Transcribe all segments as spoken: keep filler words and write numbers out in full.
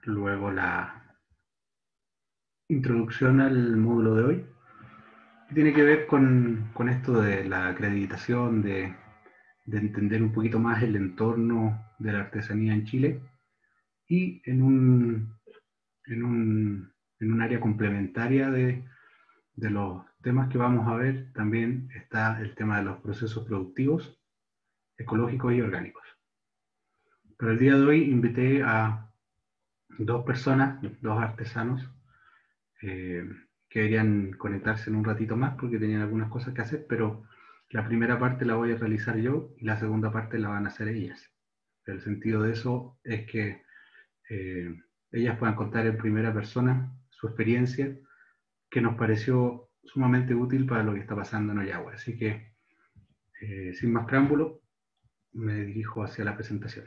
luego la introducción al módulo de hoy, que tiene que ver con, con esto de la acreditación, de, de entender un poquito más el entorno de la artesanía en Chile, y en un, en un, en un área complementaria de, de los temas que vamos a ver, también está el tema de los procesos productivos, ecológicos y orgánicos. Pero el día de hoy invité a dos personas, dos artesanos, eh, que deberían conectarse en un ratito más porque tenían algunas cosas que hacer, pero la primera parte la voy a realizar yo y la segunda parte la van a hacer ellas. El sentido de eso es que eh, ellas puedan contar en primera persona su experiencia, que nos pareció sumamente útil para lo que está pasando en Ollagua. Así que, eh, sin más preámbulo, me dirijo hacia la presentación.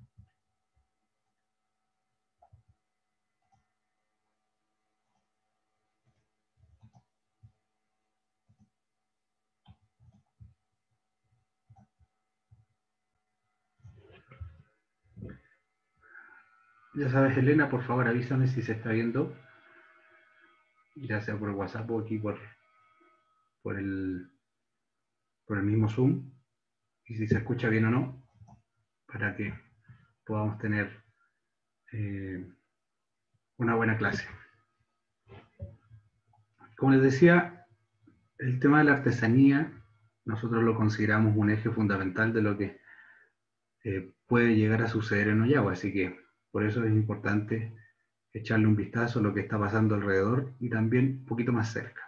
Ya sabes, Elena, por favor avísame si se está viendo, ya sea por WhatsApp o aquí por, por, el, por el mismo Zoom, y si se escucha bien o no, para que podamos tener eh, una buena clase. Como les decía, el tema de la artesanía nosotros lo consideramos un eje fundamental de lo que eh, puede llegar a suceder en Ollagua, así que por eso es importante echarle un vistazo a lo que está pasando alrededor y también un poquito más cerca.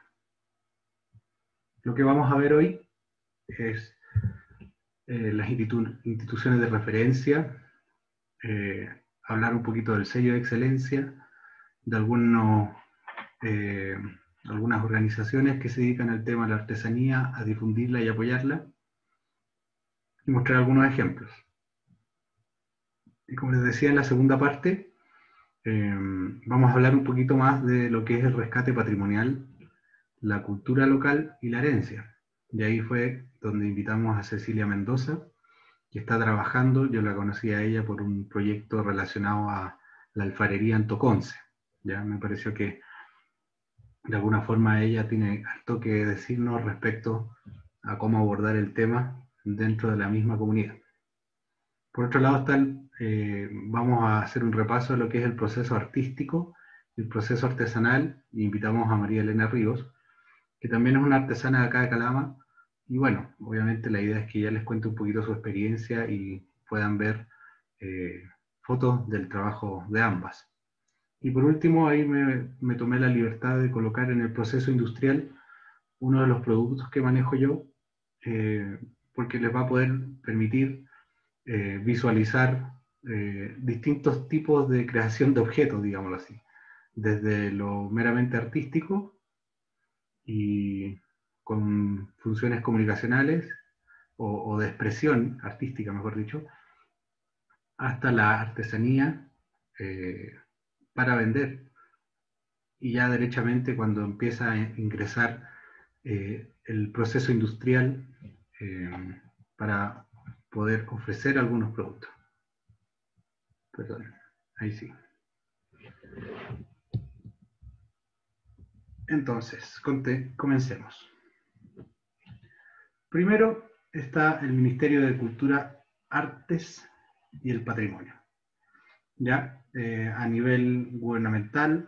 Lo que vamos a ver hoy es eh, las institu instituciones de referencia, eh, hablar un poquito del sello de excelencia, de algunos, eh, algunas organizaciones que se dedican al tema de la artesanía, a difundirla y apoyarla, y mostrar algunos ejemplos. Y como les decía en la segunda parte, eh, vamos a hablar un poquito más de lo que es el rescate patrimonial, la cultura local y la herencia. Y ahí fue donde invitamos a Cecilia Mendoza, que está trabajando, yo la conocí a ella por un proyecto relacionado a la alfarería en Toconce. Ya me pareció que de alguna forma ella tiene harto que decirnos respecto a cómo abordar el tema dentro de la misma comunidad. Por otro lado, está el, eh, vamos a hacer un repaso de lo que es el proceso artístico, el proceso artesanal, y invitamos a María Elena Ríos, que también es una artesana de acá de Calama, y bueno, obviamente la idea es que ella les cuente un poquito su experiencia y puedan ver eh, fotos del trabajo de ambas. Y por último, ahí me, me tomé la libertad de colocar en el proceso industrial uno de los productos que manejo yo, eh, porque les va a poder permitir eh, visualizar eh, distintos tipos de creación de objetos, digámoslo así, desde lo meramente artístico y con funciones comunicacionales o, o de expresión artística, mejor dicho, hasta la artesanía eh, para vender. Y ya derechamente cuando empieza a ingresar eh, el proceso industrial eh, para poder ofrecer algunos productos. Perdón, ahí sí. Entonces, comencemos. Primero está el Ministerio de Cultura, Artes y el Patrimonio. Ya eh, a nivel gubernamental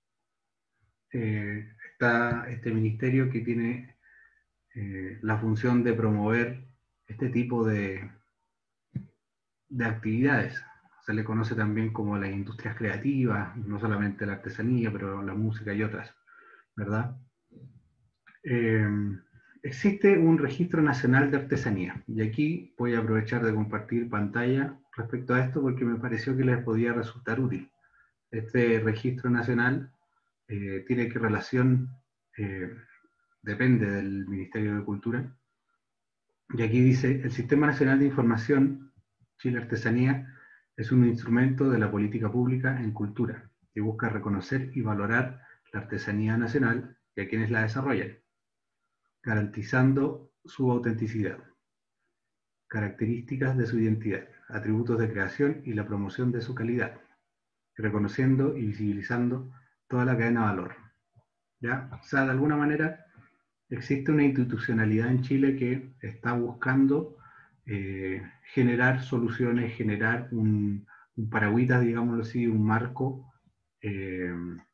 eh, está este ministerio que tiene eh, la función de promover este tipo de, de actividades. Se le conoce también como las industrias creativas, no solamente la artesanía, pero la música y otras, ¿verdad? Eh, existe un registro nacional de artesanía y aquí voy a aprovechar de compartir pantalla respecto a esto porque me pareció que les podía resultar útil. Este registro nacional eh, tiene que relación, eh, depende del Ministerio de Cultura, y aquí dice, el Sistema Nacional de Información, Chile Artesanía, es un instrumento de la política pública en cultura que busca reconocer y valorar la artesanía nacional y a quienes la desarrollan, garantizando su autenticidad, características de su identidad, atributos de creación y la promoción de su calidad. reconociendo y visibilizando toda la cadena de valor. ¿Ya? O sea, de alguna manera existe una institucionalidad en Chile que está buscando eh, generar soluciones, generar un, un paragüitas, digámoslo así, un marco eh,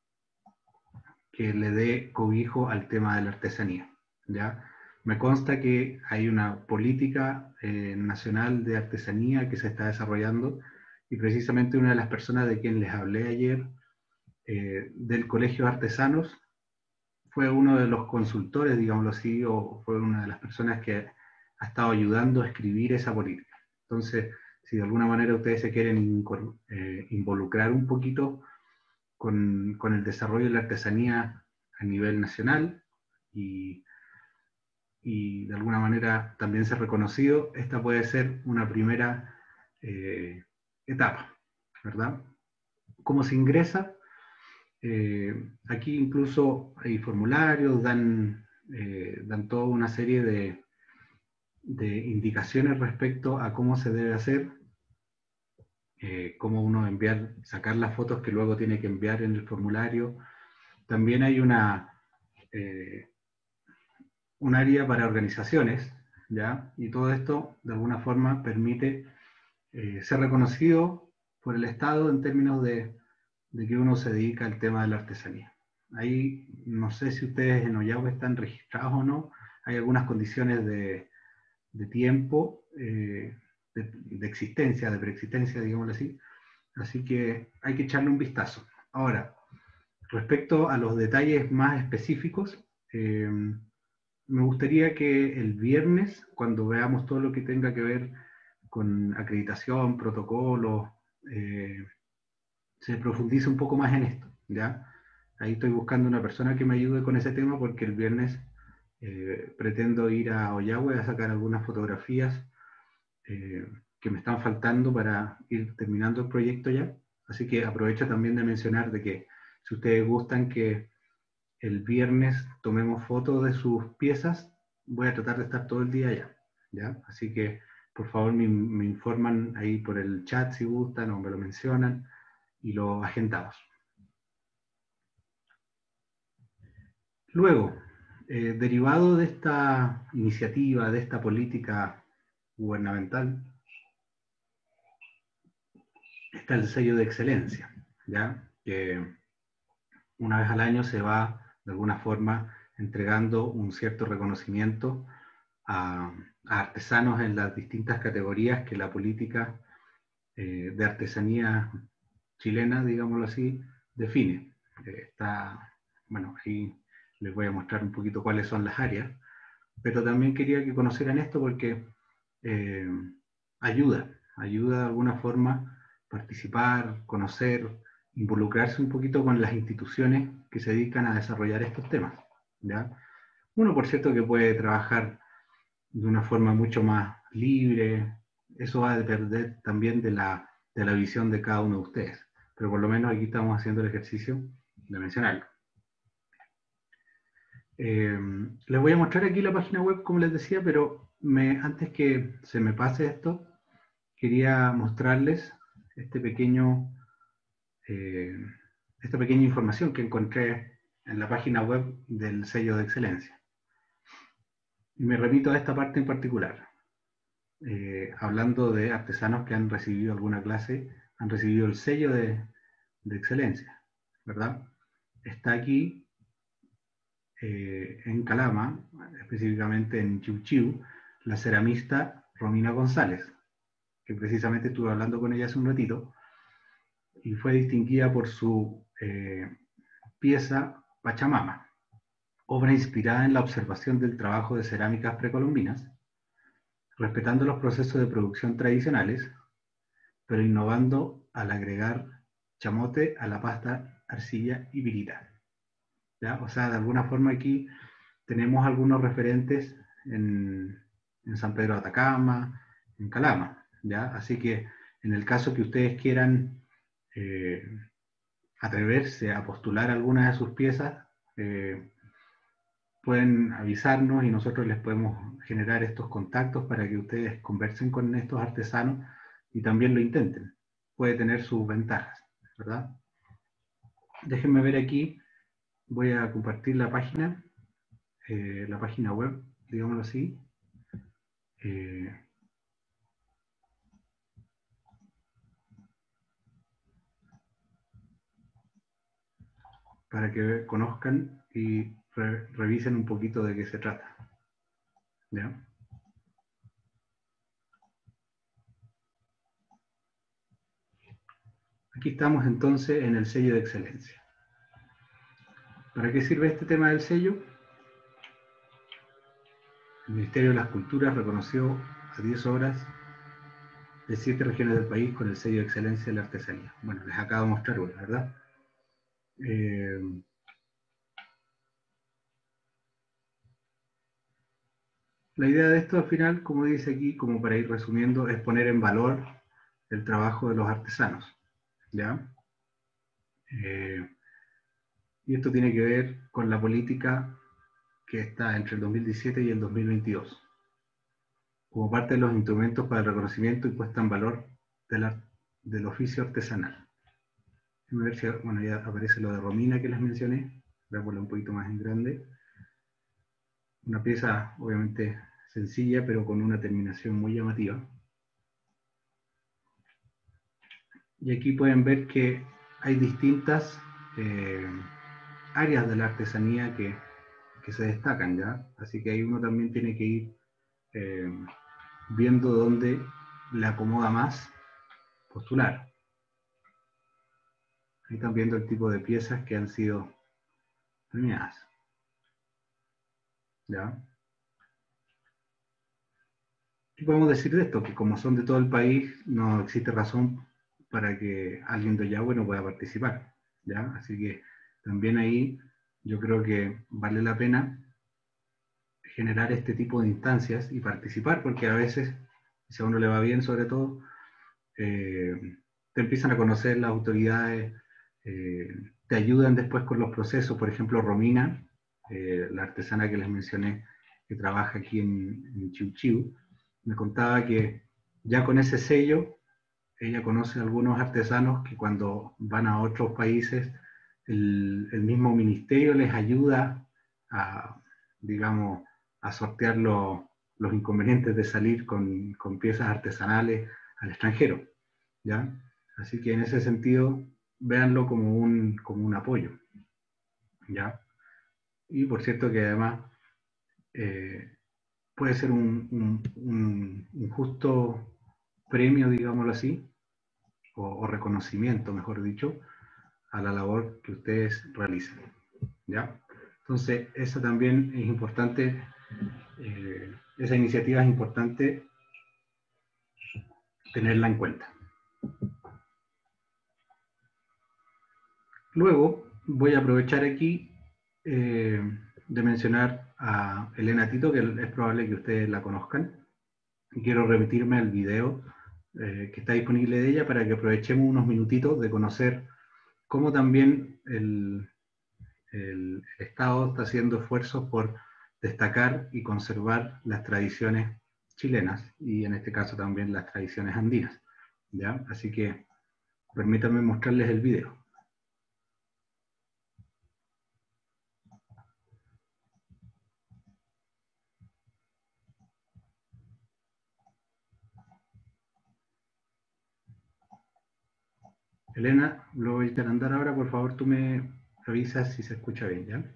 que le dé cobijo al tema de la artesanía. ¿Ya? Me consta que hay una política eh, nacional de artesanía que se está desarrollando y precisamente una de las personas de quien les hablé ayer eh, del Colegio de Artesanos fue uno de los consultores, digámoslo así, o fue una de las personas que ha estado ayudando a escribir esa política. Entonces, si de alguna manera ustedes se quieren eh, involucrar un poquito con, con el desarrollo de la artesanía a nivel nacional y, y de alguna manera también ser reconocido, esta puede ser una primera eh, etapa, ¿verdad? ¿Cómo se ingresa? Eh, aquí incluso hay formularios, dan, eh, dan toda una serie de, de indicaciones respecto a cómo se debe hacer, eh, cómo uno enviar, sacar las fotos que luego tiene que enviar en el formulario. También hay una, eh, un área para organizaciones, ¿ya? Y todo esto de alguna forma permite eh, ser reconocido por el Estado en términos de, de que uno se dedica al tema de la artesanía. Ahí no sé si ustedes en Ollagüe están registrados o no, hay algunas condiciones de, de tiempo, eh, de, de existencia, de preexistencia, digámoslo así, así que hay que echarle un vistazo. Ahora, respecto a los detalles más específicos, eh, me gustaría que el viernes, cuando veamos todo lo que tenga que ver con acreditación, protocolos, eh, se profundice un poco más en esto, ¿ya? Ahí estoy buscando una persona que me ayude con ese tema porque el viernes eh, pretendo ir a Ollagüe a sacar algunas fotografías eh, que me están faltando para ir terminando el proyecto ya. Así que aprovecho también de mencionar de que si ustedes gustan que el viernes tomemos fotos de sus piezas, voy a tratar de estar todo el día allá, ¿ya? Así que por favor me, me informan ahí por el chat si gustan o me lo mencionan y lo agendamos. Luego, eh, derivado de esta iniciativa, de esta política gubernamental, está el sello de excelencia, ¿ya? Que una vez al año se va, de alguna forma, entregando un cierto reconocimiento a, a artesanos en las distintas categorías que la política eh, de artesanía chilena, digámoslo así, define. Eh, está, bueno, ahí les voy a mostrar un poquito cuáles son las áreas, pero también quería que conocieran esto porque eh, ayuda, ayuda de alguna forma participar, conocer, involucrarse un poquito con las instituciones que se dedican a desarrollar estos temas, ¿ya? Uno, por cierto, que puede trabajar de una forma mucho más libre, eso va a depender también de la, de la visión de cada uno de ustedes, pero por lo menos aquí estamos haciendo el ejercicio de mencionarlo. Eh, les voy a mostrar aquí la página web, como les decía, pero me, antes que se me pase esto, quería mostrarles este pequeño, eh, esta pequeña información que encontré en la página web del sello de excelencia. Y me remito a esta parte en particular. Eh, hablando de artesanos que han recibido alguna clase, han recibido el sello de, de excelencia, ¿verdad? Está aquí Eh, en Calama, específicamente en Chiu Chiu, la ceramista Romina González, que precisamente estuve hablando con ella hace un ratito, y fue distinguida por su eh, pieza Pachamama, obra inspirada en la observación del trabajo de cerámicas precolombinas, respetando los procesos de producción tradicionales, pero innovando al agregar chamote a la pasta, arcilla y virita. ¿Ya? O sea, de alguna forma aquí tenemos algunos referentes en, en San Pedro de Atacama, en Calama, ¿ya? Así que en el caso que ustedes quieran eh, atreverse a postular alguna de sus piezas, eh, pueden avisarnos y nosotros les podemos generar estos contactos para que ustedes conversen con estos artesanos y también lo intenten. Puede tener sus ventajas. ¿verdad? Déjenme ver aquí, voy a compartir la página, eh, la página web, digámoslo así. Eh, para que conozcan y re revisen un poquito de qué se trata. ¿Ya? Aquí estamos entonces en el sello de excelencia. ¿Para qué sirve este tema del sello? El Ministerio de las Culturas reconoció a diez obras de siete regiones del país con el sello de excelencia de la artesanía. Bueno, les acabo de mostrar una, ¿verdad? Eh, la idea de esto al final, como dice aquí, como para ir resumiendo, es poner en valor el trabajo de los artesanos, ¿ya? Eh, y esto tiene que ver con la política que está entre el dos mil diecisiete y el dos mil veintidós, como parte de los instrumentos para el reconocimiento y puesta en valor de la, del oficio artesanal. A ver si, bueno, ya aparece lo de Romina que les mencioné, voy a ponerlo un poquito más en grande. Una pieza obviamente sencilla, pero con una terminación muy llamativa. Y aquí pueden ver que hay distintas eh, áreas de la artesanía que, que se destacan, ¿ya? Así que ahí uno también tiene que ir eh, viendo dónde le acomoda más postular. Ahí están viendo el tipo de piezas que han sido premiadas, ¿ya? ¿Qué podemos decir de esto? Que como son de todo el país, no existe razón para que alguien de Ollagüe no pueda participar, ¿ya? Así que también ahí yo creo que vale la pena generar este tipo de instancias y participar, porque a veces, si a uno le va bien sobre todo, eh, te empiezan a conocer las autoridades, eh, te ayudan después con los procesos. Por ejemplo, Romina, eh, la artesana que les mencioné, que trabaja aquí en, en Chiu Chiu, me contaba que ya con ese sello, ella conoce a algunos artesanos que cuando van a otros países, el, el mismo ministerio les ayuda a, digamos, a sortear lo, los inconvenientes de salir con, con piezas artesanales al extranjero, ¿ya? Así que en ese sentido, véanlo como un, como un apoyo, ¿ya? Y por cierto que además eh, puede ser un, un, un, un justo premio, digámoslo así, o, o reconocimiento, mejor dicho, a la labor que ustedes realizan, ¿ya? Entonces, eso también es importante, eh, esa iniciativa es importante tenerla en cuenta. Luego, voy a aprovechar aquí eh, de mencionar a Elena Tito, que es probable que ustedes la conozcan, y quiero remitirme al video eh, que está disponible de ella para que aprovechemos unos minutitos de conocer cómo también el, el Estado está haciendo esfuerzos por destacar y conservar las tradiciones chilenas y en este caso también las tradiciones andinas, ¿ya? Así que permítanme mostrarles el video. Elena, lo voy a andar ahora, por favor tú me avisas si se escucha bien, ¿ya?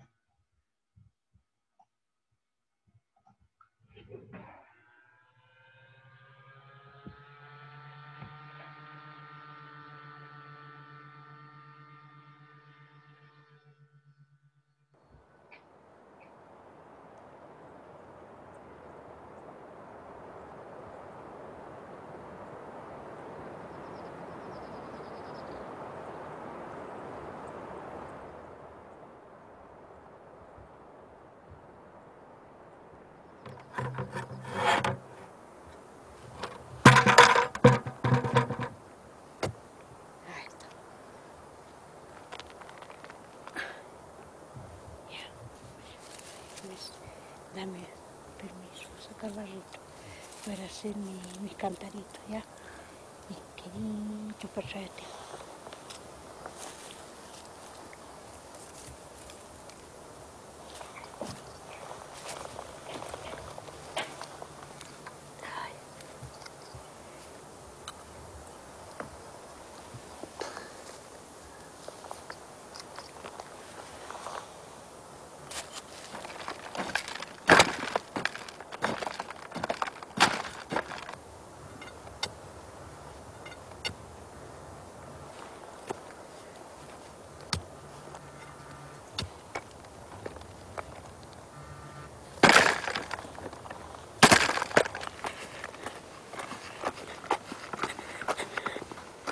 Dame permiso, sacar barrito para hacer mi, mis cantaritos, ¿ya? Mis queridos perretes.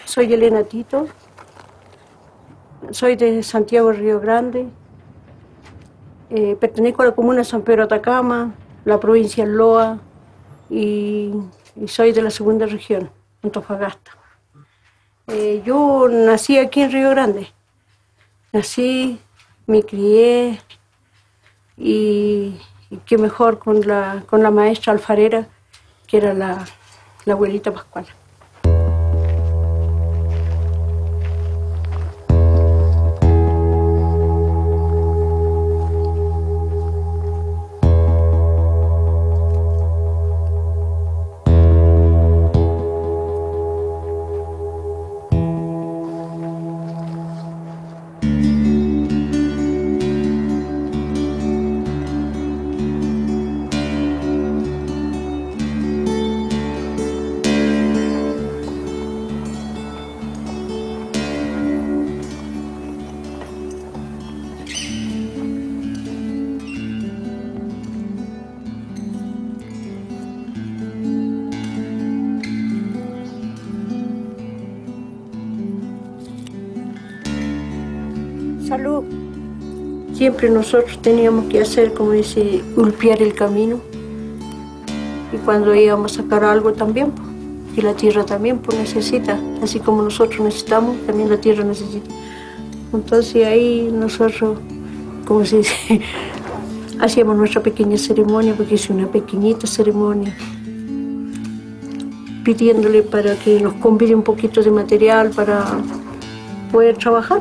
Soy Elena Tito, soy de Santiago Río Grande, eh, pertenezco a la comuna de San Pedro Atacama, la provincia de Loa, y, y soy de la segunda región, Antofagasta. Eh, yo nací aquí en Río Grande, nací, me crié, y, y qué mejor con la, con la maestra alfarera, que era la, la abuelita Pascual. Salud. Siempre nosotros teníamos que hacer, como dice, golpear el camino. Y cuando íbamos a sacar algo también, pues, y la tierra también pues, necesita, así como nosotros necesitamos, también la tierra necesita. Entonces ahí nosotros, como se dice, hacíamos nuestra pequeña ceremonia, porque es una pequeñita ceremonia, pidiéndole para que nos convide un poquito de material para poder trabajar.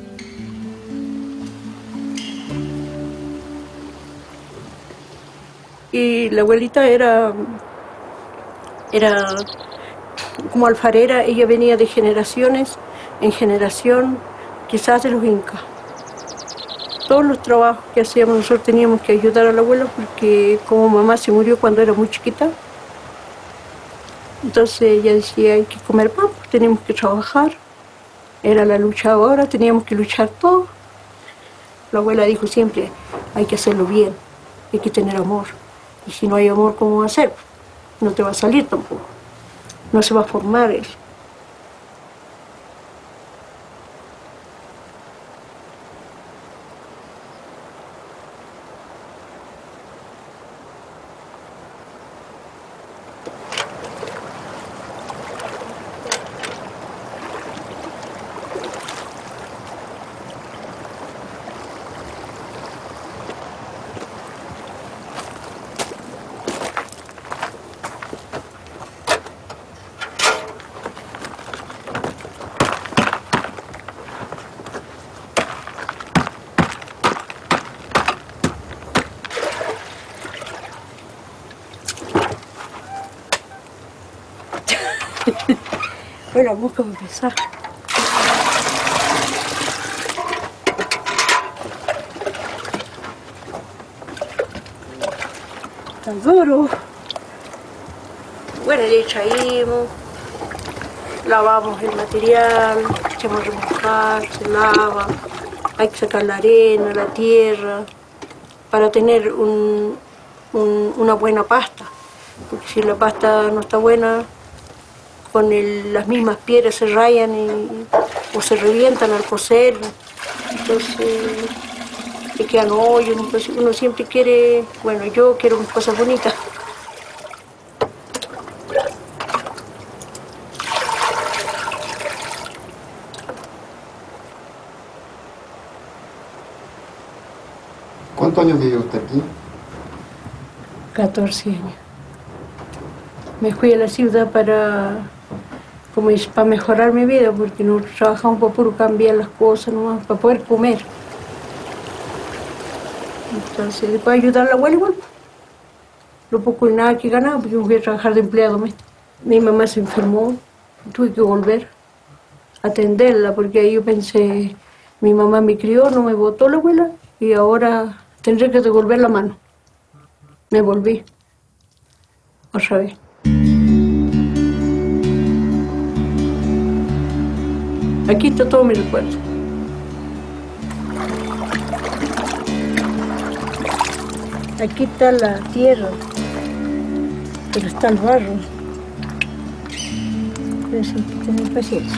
Y la abuelita era, era como alfarera, ella venía de generaciones en generación, quizás de los incas. Todos los trabajos que hacíamos nosotros teníamos que ayudar a la abuela porque como mamá se murió cuando era muy chiquita, entonces ella decía hay que comer pan, tenemos que trabajar, era la lucha ahora, teníamos que luchar todos. La abuela dijo siempre hay que hacerlo bien, hay que tener amor. Y si no hay amor, ¿cómo va a ser? No te va a salir tampoco. No se va a formar él. Bueno, vamos a empezar. Está duro. Bueno, le traímos, lavamos el material, echamos a remojar, se lava, hay que sacar la arena, la tierra, para tener un, un, una buena pasta, porque si la pasta no está buena, con el, las mismas piedras se rayan y, o se revientan al cocer, entonces le quedan hoyos, entonces uno siempre quiere, bueno, yo quiero cosas bonitas. ¿Cuántos años vivió usted aquí? catorce años. Me fui a la ciudad para, como dice, para mejorar mi vida, porque nosotros trabajamos para puro cambiar las cosas nomás, para poder comer. Entonces, después ayudar a la abuela igual. Lo poco y nada que ganaba, porque yo fui a trabajar de empleada doméstica. Mi mamá se enfermó, tuve que volver a atenderla, porque ahí yo pensé, mi mamá me crió, no me botó la abuela, y ahora tendré que devolver la mano. Me volví, otra vez. Aquí está todo mi recuerdo. Aquí está la tierra, pero está el barro. Entonces hay que tener paciencia.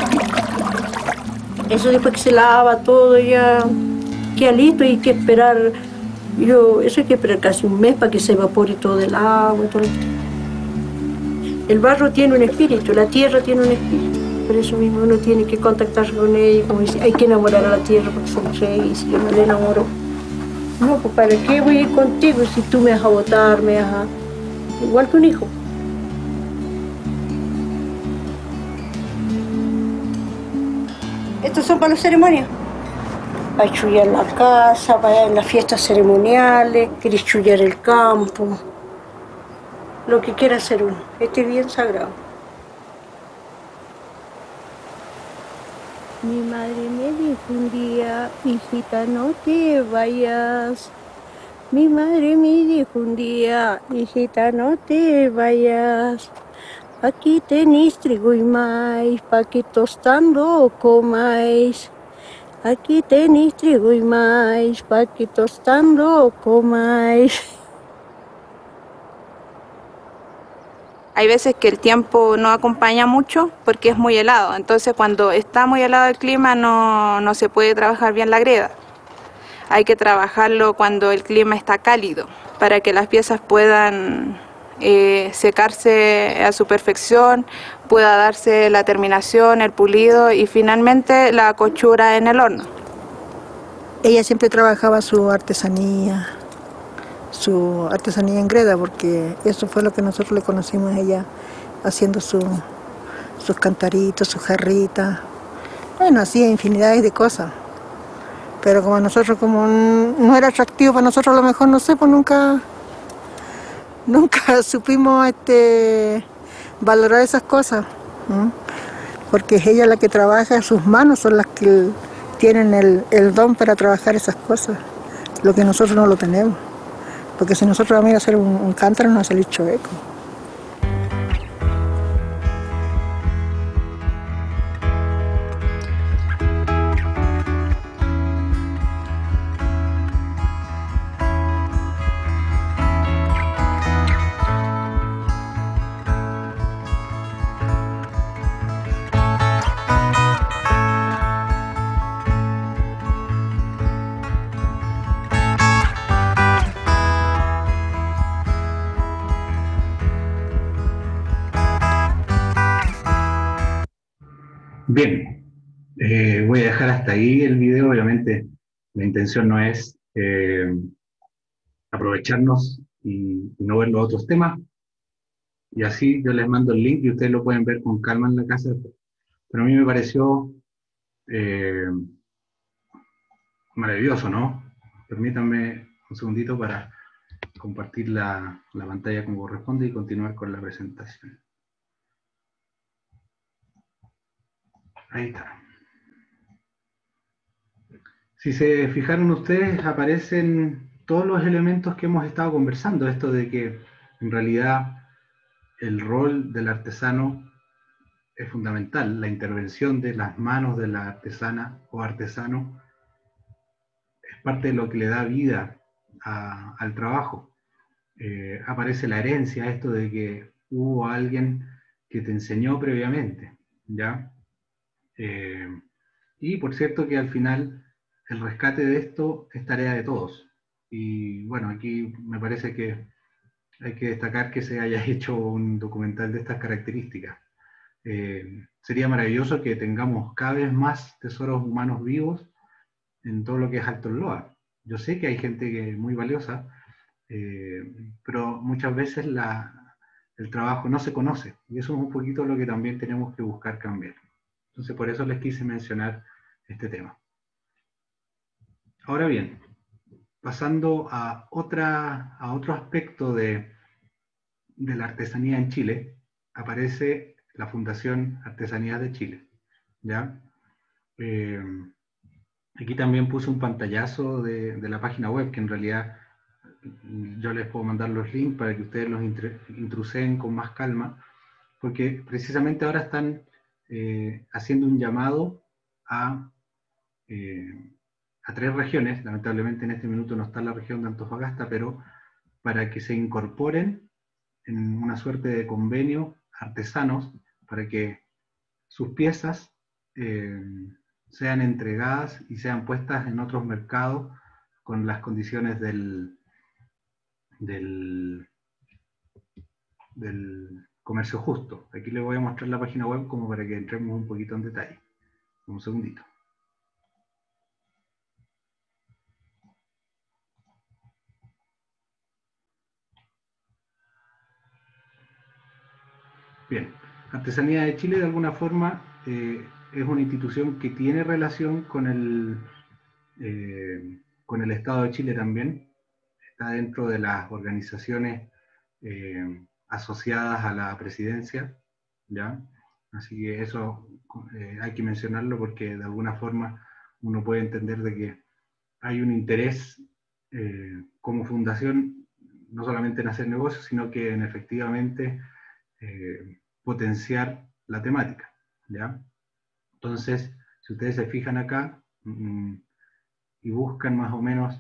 Eso después que se lava todo ya queda listo y hay que esperar, yo, eso hay que esperar casi un mes para que se evapore todo el agua y todo. El barro tiene un espíritu, la tierra tiene un espíritu. Por eso mismo uno tiene que contactarse con ella, como dice, hay que enamorar a la tierra porque se entregue, y si yo no le enamoro, no, pues ¿para qué voy a ir contigo si tú me vas a botar, me vas a... igual que un hijo. Estos son para las ceremonias. Para chullar la casa, para en las fiestas ceremoniales, quieres chullar el campo, lo que quiera hacer uno. Este es bien sagrado. Mi madre me dijo un día, hijita, no te vayas. Mi madre me dijo un día, hijita, no te vayas. Aquí tenéis trigo y maíz, pa' que tostando comáis. Aquí tenéis trigo y maíz, pa' que tostando comáis. Hay veces que el tiempo no acompaña mucho porque es muy helado, entonces cuando está muy helado el clima no, no se puede trabajar bien la greda. Hay que trabajarlo cuando el clima está cálido para que las piezas puedan eh, secarse a su perfección, pueda darse la terminación, el pulido y finalmente la cochura en el horno. Ella siempre trabajaba su artesanía, su artesanía en greda, porque eso fue lo que nosotros le conocimos a ella, haciendo su, sus cantaritos, sus jarritas. Bueno, hacía infinidades de cosas. Pero como nosotros, como no era atractivo para nosotros, a lo mejor, no sé, pues nunca, nunca supimos este, valorar esas cosas. ¿no? Porque es ella la que trabaja, sus manos son las que tienen el, el don para trabajar esas cosas, lo que nosotros no lo tenemos. Porque si nosotros vamos a ir a hacer un, un cántaro, nos va a salir chueco. Bien, eh, voy a dejar hasta ahí el video. Obviamente la intención no es eh, aprovecharnos y, y no ver los otros temas, y así yo les mando el link y ustedes lo pueden ver con calma en la casa. Pero a mí me pareció eh, maravilloso, ¿no? Permítanme un segundito para compartir la, la pantalla como corresponde y continuar con la presentación. Ahí está. Si se fijaron ustedes, aparecen todos los elementos que hemos estado conversando. Esto de que en realidad el rol del artesano es fundamental. La intervención de las manos de la artesana o artesano es parte de lo que le da vida a, al trabajo. Eh, aparece la herencia, esto de que hubo alguien que te enseñó previamente, ¿ya? Eh, y por cierto que al final el rescate de esto es tarea de todos. Y bueno, aquí me parece que hay que destacar que se haya hecho un documental de estas características. Eh, sería maravilloso que tengamos cada vez más tesoros humanos vivos en todo lo que es Alto Loa. Yo sé que hay gente que es muy valiosa, eh, pero muchas veces la, el trabajo no se conoce, y eso es un poquito lo que también tenemos que buscar cambiar. Entonces por eso les quise mencionar este tema. Ahora bien, pasando a, otra, a otro aspecto de, de la artesanía en Chile, aparece la Fundación Artesanías de Chile, ¿ya? Eh, aquí también puse un pantallazo de, de la página web, que en realidad yo les puedo mandar los links para que ustedes los intruseen con más calma, porque precisamente ahora están eh, haciendo un llamado a, eh, a tres regiones. Lamentablemente en este minuto no está la región de Antofagasta, pero para que se incorporen en una suerte de convenio artesanos para que sus piezas eh, sean entregadas y sean puestas en otros mercados con las condiciones del, del, del comercio justo. Aquí les voy a mostrar la página web como para que entremos un poquito en detalle. Un segundito. Bien, Artesanía de Chile de alguna forma eh, es una institución que tiene relación con el, eh, con el Estado de Chile también. Está dentro de las organizaciones eh, asociadas a la presidencia, ¿ya? Así que eso eh, hay que mencionarlo porque de alguna forma uno puede entender de que hay un interés eh, como fundación no solamente en hacer negocios, sino que en efectivamente eh, potenciar la temática, ¿ya? Entonces, si ustedes se fijan acá mmm, y buscan más o menos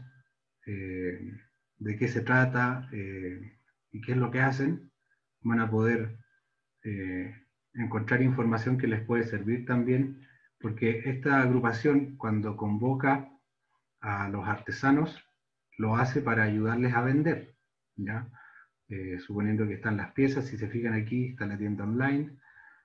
eh, de qué se trata eh, y qué es lo que hacen, van a poder eh, encontrar información que les puede servir también, porque esta agrupación cuando convoca a los artesanos lo hace para ayudarles a vender, ¿ya? Eh, suponiendo que están las piezas, si se fijan aquí está la tienda online,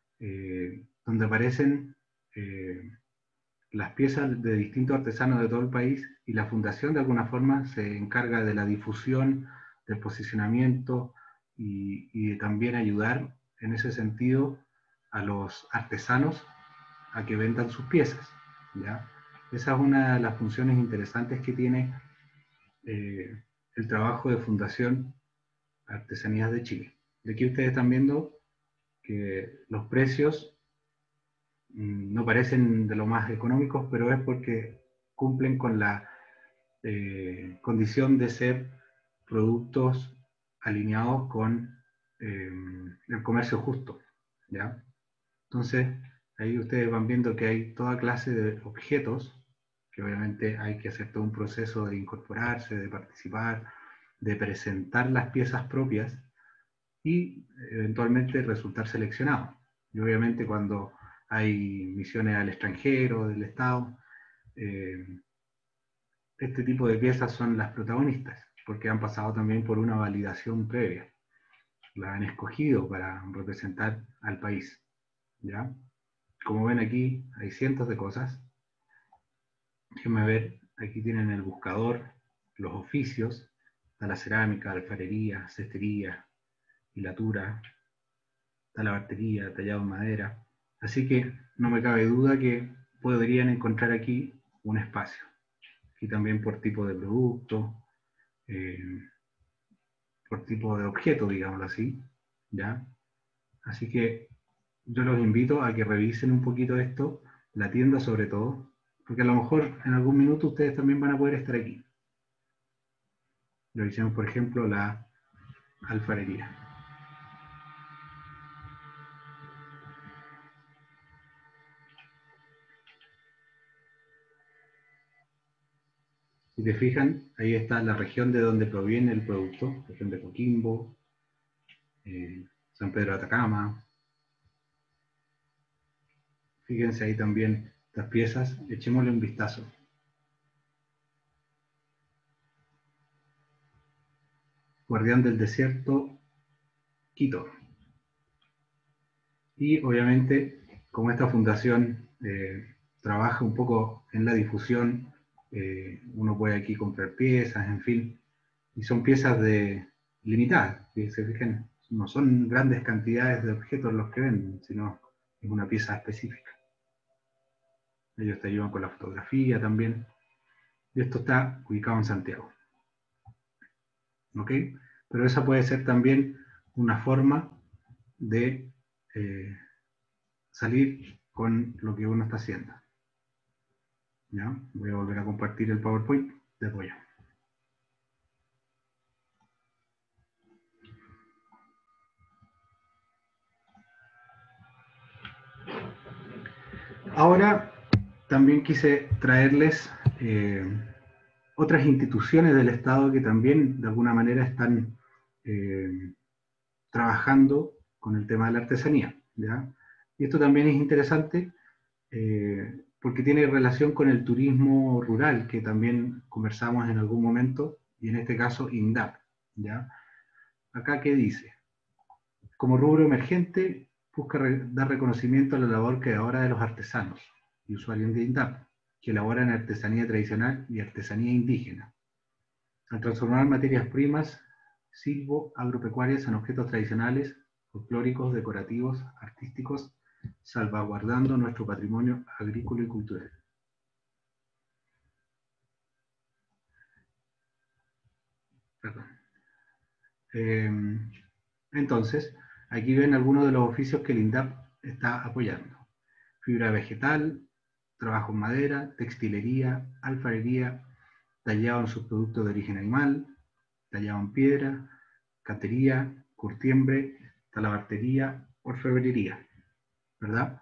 eh, donde aparecen eh, las piezas de distintos artesanos de todo el país, y la fundación de alguna forma se encarga de la difusión, del posicionamiento y, y de también ayudar en ese sentido a los artesanos a que vendan sus piezas, ¿ya? Esa es una de las funciones interesantes que tiene eh, el trabajo de Fundación Artesanías de Chile. De aquí ustedes están viendo que los precios mmm, no parecen de lo más económicos, pero es porque cumplen con la eh, condición de ser productos alineados con eh, el comercio justo, ¿ya? Entonces, ahí ustedes van viendo que hay toda clase de objetos, que obviamente hay que hacer todo un proceso de incorporarse, de participar, de presentar las piezas propias y eventualmente resultar seleccionado. Y obviamente cuando hay misiones al extranjero, del Estado, eh, este tipo de piezas son las protagonistas, porque han pasado también por una validación previa. La han escogido para representar al país, ¿ya? Como ven aquí, hay cientos de cosas. Déjenme ver, aquí tienen el buscador, los oficios, está la cerámica, alfarería, cestería, hilatura, está la bartería, tallado en madera. Así que no me cabe duda que podrían encontrar aquí un espacio. Aquí también por tipo de producto, eh, por tipo de objeto, digámoslo así, ¿ya? Así que yo los invito a que revisen un poquito esto, la tienda sobre todo, porque a lo mejor en algún minuto ustedes también van a poder estar aquí. Revisemos, por ejemplo, la alfarería. Si te fijan, ahí está la región de donde proviene el producto, región de Coquimbo, eh, San Pedro de Atacama. Fíjense ahí también las piezas, echémosle un vistazo. Guardián del Desierto, Quito. Y obviamente, como esta fundación eh, trabaja un poco en la difusión, eh, uno puede aquí comprar piezas, en fin, y son piezas de limitadas, si se fijan, no son grandes cantidades de objetos los que venden, sino es una pieza específica. Ellos te ayudan con la fotografía también, y esto está ubicado en Santiago. ¿Ok? Pero esa puede ser también una forma de eh, salir con lo que uno está haciendo. ¿Ya? Voy a volver a compartir el PowerPoint de apoyo. Ahora también quise traerles eh, otras instituciones del Estado que también de alguna manera están eh, trabajando con el tema de la artesanía, ¿ya? Y esto también es interesante eh, porque tiene relación con el turismo rural, que también conversamos en algún momento, y en este caso INDAP, ¿ya? Acá, ¿qué dice? Como rubro emergente, busca re dar reconocimiento a la labor creadora de los artesanos y usuarios de INDAP, que elaboran artesanía tradicional y artesanía indígena, al transformar materias primas silvo-agropecuarias en objetos tradicionales, folclóricos, decorativos, artísticos, salvaguardando nuestro patrimonio agrícola y cultural. Perdón. Eh, entonces, aquí ven algunos de los oficios que el INDAP está apoyando. Fibra vegetal, trabajo en madera, textilería, alfarería, tallado en subproductos de origen animal, tallado en piedra, cantería, curtiembre, talabartería, orfebrería, ¿verdad?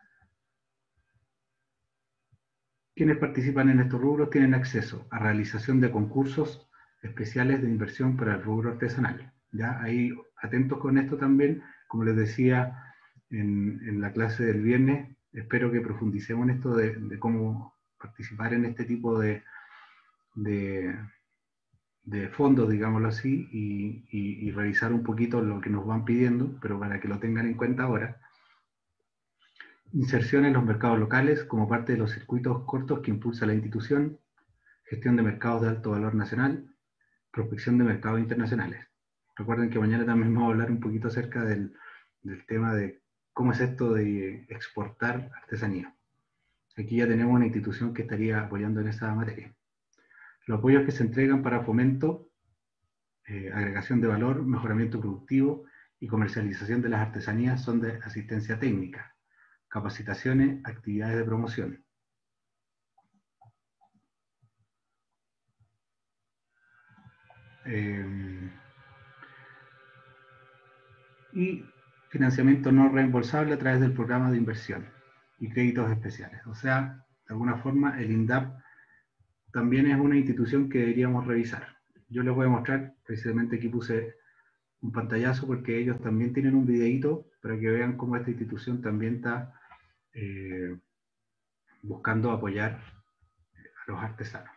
Quienes participan en estos rubros tienen acceso a realización de concursos especiales de inversión para el rubro artesanal. ¿Ya? Ahí, atentos con esto también, como les decía en, en la clase del viernes, espero que profundicemos en esto de, de cómo participar en este tipo de, de, de fondos, digámoslo así, y, y, y revisar un poquito lo que nos van pidiendo, pero para que lo tengan en cuenta ahora. Inserción en los mercados locales como parte de los circuitos cortos que impulsa la institución, gestión de mercados de alto valor nacional, prospección de mercados internacionales. Recuerden que mañana también vamos a hablar un poquito acerca del, del tema de cómo es esto de exportar artesanía. Aquí ya tenemos una institución que estaría apoyando en esa materia. Los apoyos que se entregan para fomento, eh, agregación de valor, mejoramiento productivo y comercialización de las artesanías son de asistencia técnica, capacitaciones, actividades de promoción. Eh, y financiamiento no reembolsable a través del programa de inversión y créditos especiales. O sea, de alguna forma el INDAP también es una institución que deberíamos revisar. Yo les voy a mostrar, precisamente aquí puse un pantallazo porque ellos también tienen un videíto para que vean cómo esta institución también está eh, buscando apoyar a los artesanos.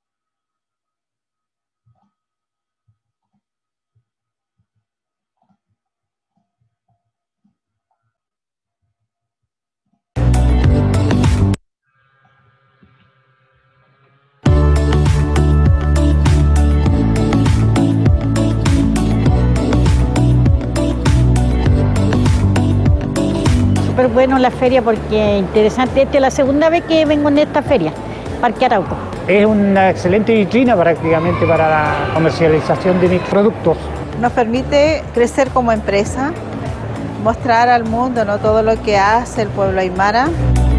Súper bueno la feria porque interesante. Esta es la segunda vez que vengo en esta feria, Parque Arauco. Es una excelente vitrina prácticamente para la comercialización de mis productos. Nos permite crecer como empresa, mostrar al mundo, ¿no?, todo lo que hace el pueblo aymara.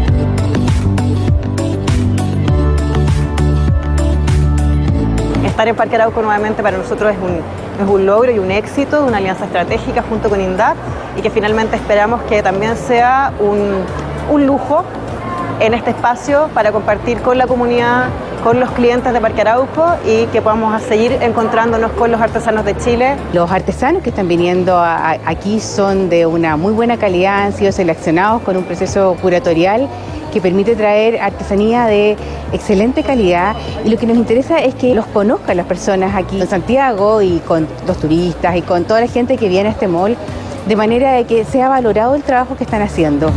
Estar en Parque Arauco nuevamente para nosotros es un, es un logro y un éxito de una alianza estratégica junto con INDAP y que finalmente esperamos que también sea un, un lujo en este espacio para compartir con la comunidad, con los clientes de Parque Arauco y que podamos seguir encontrándonos con los artesanos de Chile. Los artesanos que están viniendo a, a, aquí son de una muy buena calidad, han sido seleccionados con un proceso curatorial que permite traer artesanía de excelente calidad y lo que nos interesa es que los conozcan las personas aquí en Santiago y con los turistas y con toda la gente que viene a este mall, de manera de que sea valorado el trabajo que están haciendo.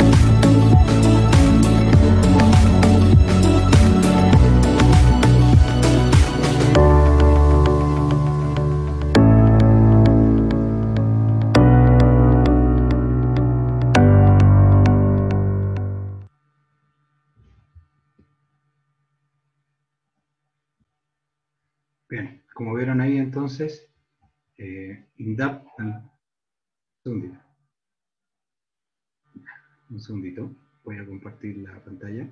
Bien, como vieron ahí entonces, eh, INDAP, un segundito, un segundito, voy a compartir la pantalla.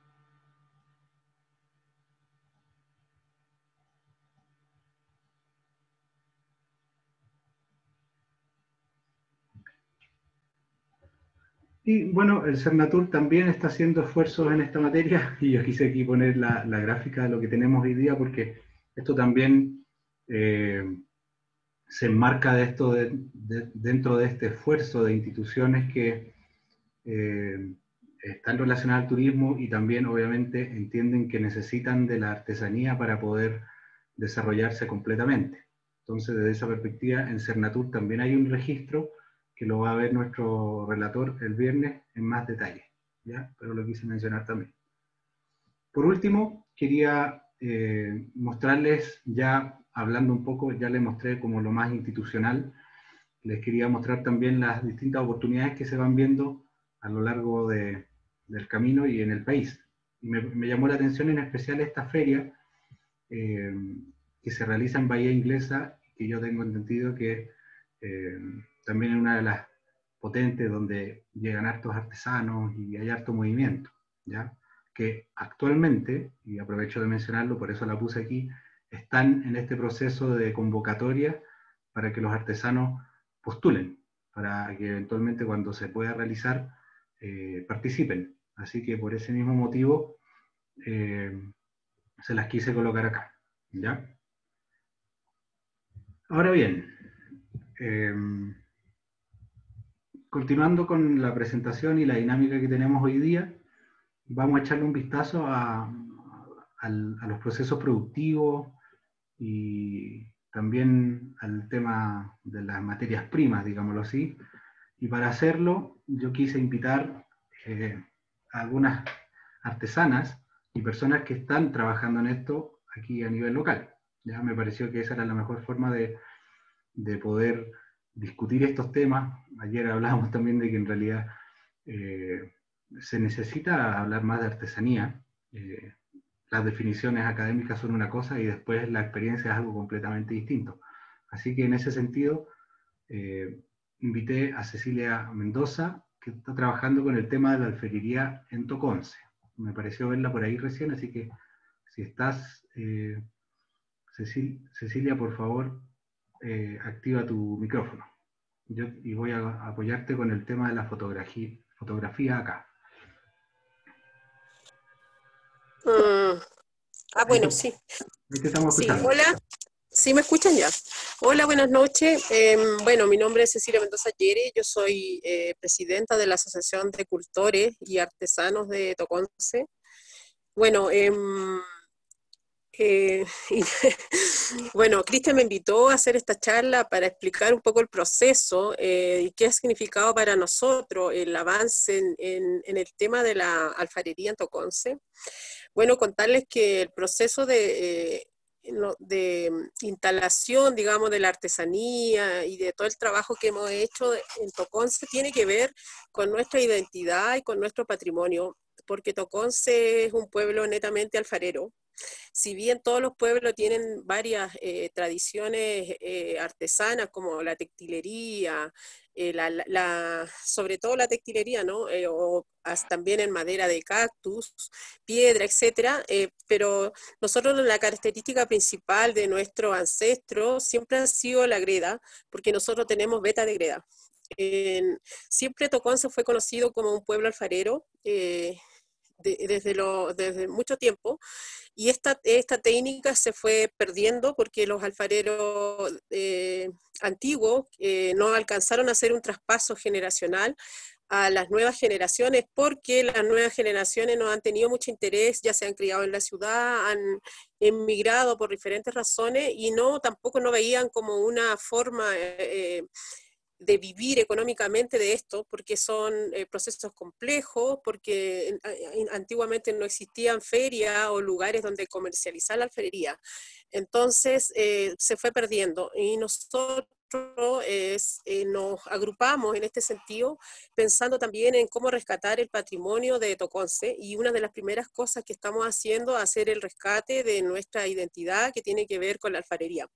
Y bueno, el Cernatur también está haciendo esfuerzos en esta materia y yo quise aquí poner la, la gráfica de lo que tenemos hoy día porque esto también eh, se enmarca de esto de, de, dentro de este esfuerzo de instituciones que eh, están relacionadas al turismo y también obviamente entienden que necesitan de la artesanía para poder desarrollarse completamente. Entonces, desde esa perspectiva, en Cernatur también hay un registro que lo va a ver nuestro relator el viernes en más detalle, ¿ya? Pero lo quise mencionar también. Por último, quería eh, mostrarles, ya hablando un poco, ya les mostré como lo más institucional, les quería mostrar también las distintas oportunidades que se van viendo a lo largo de, del camino y en el país. Me, me llamó la atención en especial esta feria eh, que se realiza en Bahía Inglesa, que yo tengo entendido que eh, también es una de las potentes donde llegan hartos artesanos y hay harto movimiento, ¿ya? Que actualmente, y aprovecho de mencionarlo, por eso la puse aquí, están en este proceso de convocatoria para que los artesanos postulen, para que eventualmente cuando se pueda realizar, eh, participen. Así que por ese mismo motivo, eh, se las quise colocar acá, ¿ya? Ahora bien, eh, continuando con la presentación y la dinámica que tenemos hoy día, vamos a echarle un vistazo a, a, a los procesos productivos y también al tema de las materias primas, digámoslo así. Y para hacerlo, yo quise invitar eh, a algunas artesanas y personas que están trabajando en esto aquí a nivel local. Ya me pareció que esa era la mejor forma de, de poder discutir estos temas. Ayer hablábamos también de que en realidad eh, se necesita hablar más de artesanía. Eh, las definiciones académicas son una cosa y después la experiencia es algo completamente distinto. Así que en ese sentido, eh, invité a Cecilia Mendoza, que está trabajando con el tema de la alfarería en Toconce. Me pareció verla por ahí recién, así que si estás, eh, Cecil, Cecilia, por favor, eh, activa tu micrófono. Yo, y voy a apoyarte con el tema de la fotografía, fotografía acá. Mm. Ah, bueno, sí. Ahí te estamos escuchando. Sí, hola. ¿Sí me escuchan ya? Hola, buenas noches. Eh, bueno, mi nombre es Cecilia Mendoza Yere. Yo soy eh, presidenta de la Asociación de Cultores y Artesanos de Toconce. Bueno, eh, eh, y, bueno, Cristian me invitó a hacer esta charla para explicar un poco el proceso eh, y qué ha significado para nosotros el avance en, en, en el tema de la alfarería en Toconce. Bueno, contarles que el proceso de, eh, de instalación, digamos, de la artesanía y de todo el trabajo que hemos hecho en Toconce tiene que ver con nuestra identidad y con nuestro patrimonio, porque Toconce es un pueblo netamente alfarero. Si bien todos los pueblos tienen varias eh, tradiciones eh, artesanas, como la textilería, eh, la, la, la, sobre todo la textilería, ¿no? Eh, o también en madera de cactus, piedra, etcétera, eh, pero nosotros la característica principal de nuestros ancestros siempre ha sido la greda, porque nosotros tenemos veta de greda. Eh, siempre Toconce fue conocido como un pueblo alfarero, eh, de, desde, lo, desde mucho tiempo, y esta, esta técnica se fue perdiendo porque los alfareros eh, antiguos eh, no alcanzaron a hacer un traspaso generacional a las nuevas generaciones, porque las nuevas generaciones no han tenido mucho interés, ya se han criado en la ciudad, han emigrado por diferentes razones y no tampoco no veían como una forma eh, de vivir económicamente de esto, porque son eh, procesos complejos, porque eh, antiguamente no existían ferias o lugares donde comercializar la alfarería. Entonces eh, se fue perdiendo y nosotros es, eh, nos agrupamos en este sentido, pensando también en cómo rescatar el patrimonio de Toconce, y una de las primeras cosas que estamos haciendo es hacer el rescate de nuestra identidad que tiene que ver con la alfarería.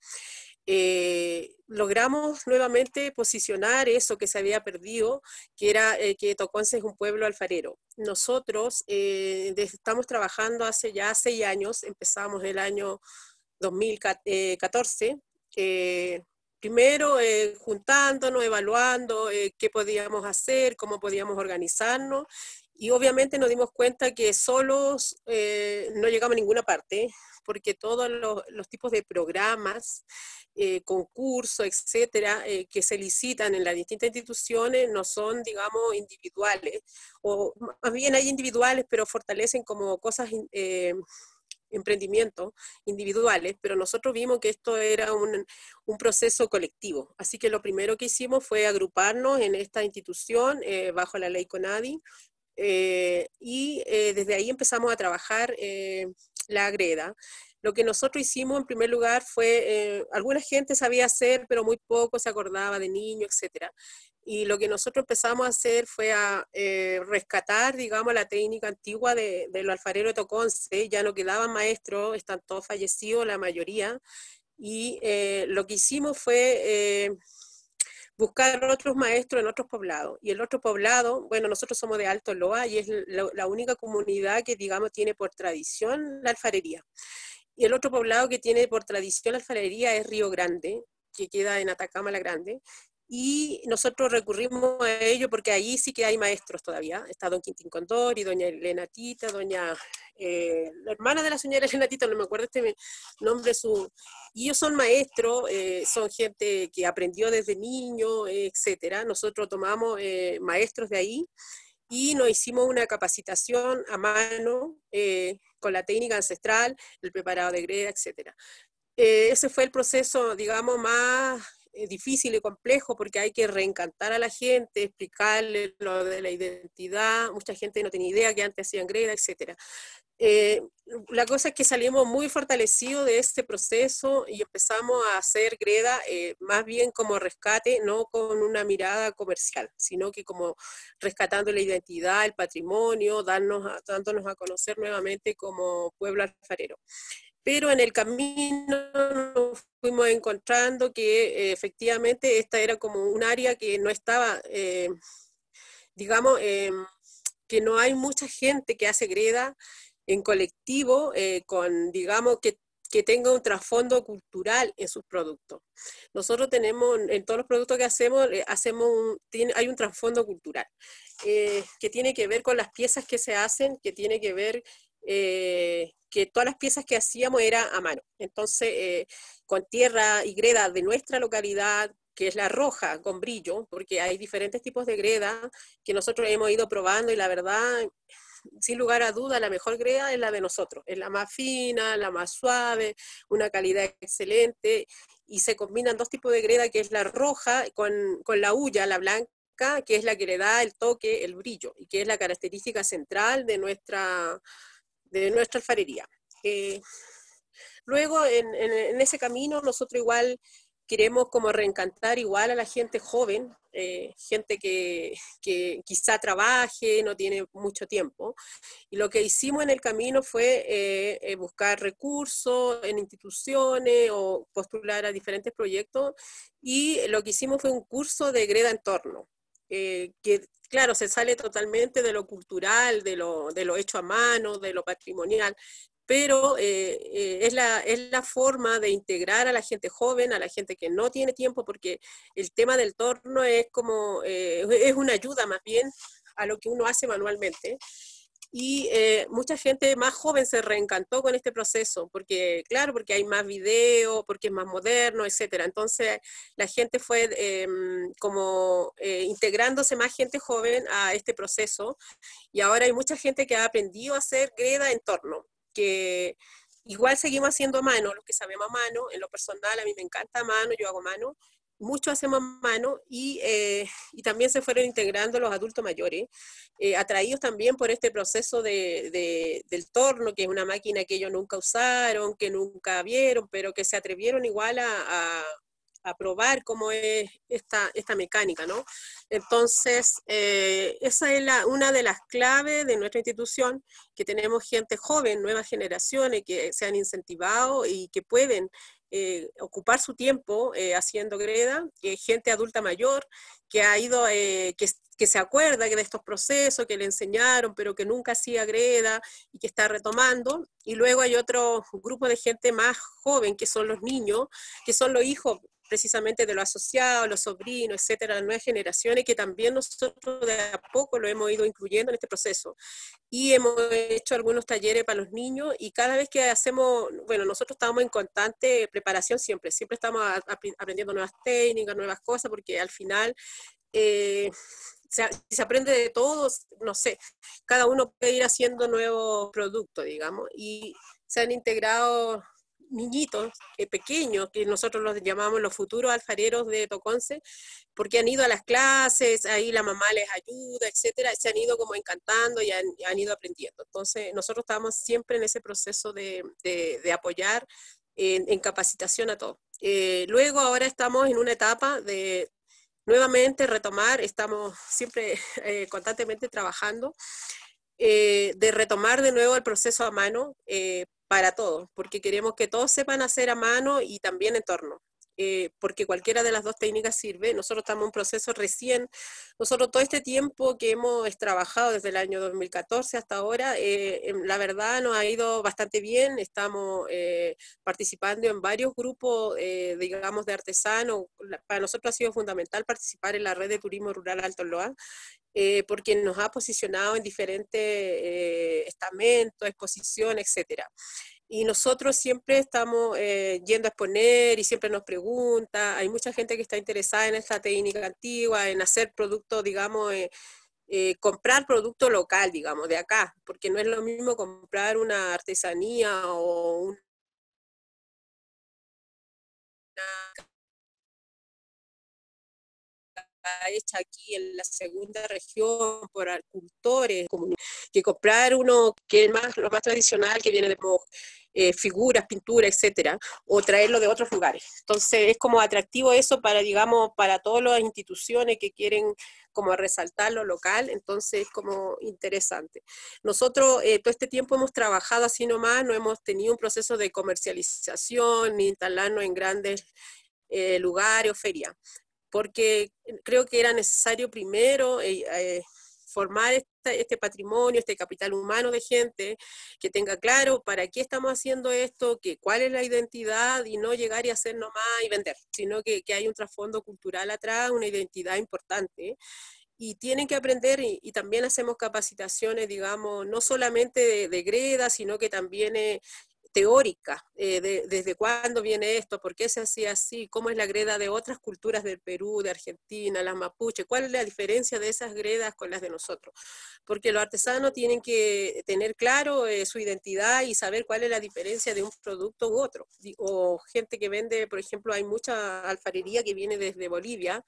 Eh, logramos nuevamente posicionar eso que se había perdido, que era eh, que Toconce es un pueblo alfarero. Nosotros eh, estamos trabajando hace ya seis años, empezamos el año dos mil catorce, eh, primero eh, juntándonos, evaluando eh, qué podíamos hacer, cómo podíamos organizarnos, Y obviamente nos dimos cuenta que solos eh, no llegamos a ninguna parte, porque todos los, los tipos de programas, eh, concursos, etcétera, eh, que se licitan en las distintas instituciones no son, digamos, individuales, o más bien hay individuales, pero fortalecen como cosas, eh, emprendimientos individuales, pero nosotros vimos que esto era un, un proceso colectivo. Así que lo primero que hicimos fue agruparnos en esta institución eh, bajo la ley CONADI, eh, y eh, desde ahí empezamos a trabajar eh, la greda. Lo que nosotros hicimos en primer lugar fue, eh, alguna gente sabía hacer, pero muy poco se acordaba de niños, etcétera. Y lo que nosotros empezamos a hacer fue a eh, rescatar, digamos, la técnica antigua de, de los alfareros de Toconce. Ya no quedaban maestros, están todos fallecidos, la mayoría. Y eh, lo que hicimos fue eh, buscar otros maestros en otros poblados. Y el otro poblado, bueno, nosotros somos de Alto Loa y es la, la única comunidad que, digamos, tiene por tradición la alfarería. Y el otro poblado que tiene por tradición la alfarería es Río Grande, que queda en Atacama la Grande. Y nosotros recurrimos a ello porque allí sí que hay maestros todavía. Está don Quintín Condori, doña Elena Tita, doña, eh, la hermana de la señora Elena Tita, no me acuerdo este nombre, su, y ellos son maestros, eh, son gente que aprendió desde niño, eh, etcétera. Nosotros tomamos eh, maestros de ahí y nos hicimos una capacitación a mano eh, con la técnica ancestral, el preparado de greda, etcétera. Eh, ese fue el proceso, digamos, más difícil y complejo porque hay que reencantar a la gente, explicarle lo de la identidad. Mucha gente no tenía idea que antes hacían greda, etcétera. Eh, la cosa es que salimos muy fortalecidos de este proceso y empezamos a hacer greda eh, más bien como rescate, no con una mirada comercial, sino que como rescatando la identidad, el patrimonio, darnos a, dándonos a conocer nuevamente como pueblo alfarero. Pero en el camino nos fuimos encontrando que eh, efectivamente esta era como un área que no estaba, eh, digamos, eh, que no hay mucha gente que hace greda en colectivo, eh, con, digamos, que, que tenga un trasfondo cultural en sus productos. Nosotros tenemos, en todos los productos que hacemos, eh, hacemos un, tiene, hay un trasfondo cultural, eh, que tiene que ver con las piezas que se hacen, que tiene que ver... Eh, que todas las piezas que hacíamos era a mano. Entonces, eh, con tierra y greda de nuestra localidad, que es la roja, con brillo, porque hay diferentes tipos de greda que nosotros hemos ido probando y la verdad, sin lugar a duda, la mejor greda es la de nosotros. Es la más fina, la más suave, una calidad excelente, y se combinan dos tipos de greda, que es la roja con, con la hulla, la blanca, que es la que le da el toque, el brillo, y que es la característica central de nuestra... de nuestra alfarería. Eh, luego, en, en, en ese camino, nosotros igual queremos como reencantar igual a la gente joven, eh, gente que, que quizá trabaje, no tiene mucho tiempo, y lo que hicimos en el camino fue eh, eh, buscar recursos en instituciones o postular a diferentes proyectos, y lo que hicimos fue un curso de greda en torno, eh, que claro, se sale totalmente de lo cultural, de lo, de lo hecho a mano, de lo patrimonial, pero eh, eh, es, la, es la forma de integrar a la gente joven, a la gente que no tiene tiempo, porque el tema del torno es como, eh, es una ayuda más bien a lo que uno hace manualmente. Y eh, mucha gente más joven se reencantó con este proceso, porque claro, porque hay más video, porque es más moderno, etcétera. Entonces la gente fue eh, como eh, integrándose más gente joven a este proceso, y ahora hay mucha gente que ha aprendido a hacer greda en torno, que igual seguimos haciendo a mano, los que sabemos a mano. En lo personal a mí me encanta a mano, yo hago mano, mucho hacemos mano, y, eh, y también se fueron integrando los adultos mayores, eh, atraídos también por este proceso de, de, del torno, que es una máquina que ellos nunca usaron, que nunca vieron, pero que se atrevieron igual a, a, a probar cómo es esta, esta mecánica, ¿no? Entonces, eh, esa es la, una de las claves de nuestra institución, que tenemos gente joven, nuevas generaciones que se han incentivado y que pueden Eh, ocupar su tiempo eh, haciendo greda, que gente adulta mayor que ha ido, eh, que, que se acuerda que de estos procesos que le enseñaron, pero que nunca hacía greda y que está retomando. Y luego hay otro grupo de gente más joven, que son los niños, que son los hijos precisamente de los asociados, los sobrinos, etcétera, las nuevas generaciones, que también nosotros de a poco lo hemos ido incluyendo en este proceso. Y hemos hecho algunos talleres para los niños, y cada vez que hacemos, bueno, nosotros estamos en constante preparación siempre, siempre estamos a, a, aprendiendo nuevas técnicas, nuevas cosas, porque al final eh, se, se aprende de todos, no sé, cada uno puede ir haciendo nuevos productos, digamos, y se han integrado niñitos eh, pequeños, que nosotros los llamamos los futuros alfareros de Toconce, porque han ido a las clases, ahí la mamá les ayuda, etcétera, se han ido como encantando y han, han ido aprendiendo. Entonces, nosotros estamos siempre en ese proceso de, de, de apoyar en, en capacitación a todos. Eh, luego, ahora estamos en una etapa de nuevamente retomar, estamos siempre eh, constantemente trabajando, eh, de retomar de nuevo el proceso a mano, eh, para todos, porque queremos que todos sepan hacer a mano y también en torno, eh, porque cualquiera de las dos técnicas sirve. Nosotros estamos en un proceso recién, nosotros todo este tiempo que hemos trabajado desde el año dos mil catorce hasta ahora, eh, la verdad nos ha ido bastante bien, estamos eh, participando en varios grupos, eh, digamos, de artesanos. Para nosotros ha sido fundamental participar en la red de turismo rural Alto Loa, Eh, porque nos ha posicionado en diferentes eh, estamentos, exposiciones, etcétera. Y nosotros siempre estamos eh, yendo a exponer y siempre nos pregunta, hay mucha gente que está interesada en esta técnica antigua, en hacer productos, digamos, eh, eh, comprar producto local, digamos, de acá, porque no es lo mismo comprar una artesanía o una hecha aquí en la segunda región por agricultores, que comprar uno que es más, lo más tradicional, que viene de eh, figuras, pinturas, etcétera, o traerlo de otros lugares. Entonces es como atractivo eso para, digamos, para todas las instituciones que quieren como resaltar lo local, entonces es como interesante. Nosotros eh, todo este tiempo hemos trabajado así nomás, no hemos tenido un proceso de comercialización, ni instalarnos en grandes eh, lugares o ferias, porque creo que era necesario primero eh, eh, formar esta, este patrimonio, este capital humano de gente que tenga claro para qué estamos haciendo esto, que cuál es la identidad, y no llegar y hacer nomás y vender, sino que, que hay un trasfondo cultural atrás, una identidad importante. Y tienen que aprender, y, y también hacemos capacitaciones, digamos, no solamente de, de greda, sino que también eh, teórica, eh, de, desde cuándo viene esto, por qué se hacía así, cómo es la greda de otras culturas del Perú, de Argentina, las mapuches, cuál es la diferencia de esas gredas con las de nosotros, porque los artesanos tienen que tener claro eh, su identidad y saber cuál es la diferencia de un producto u otro, o gente que vende, por ejemplo, hay mucha alfarería que viene desde Bolivia,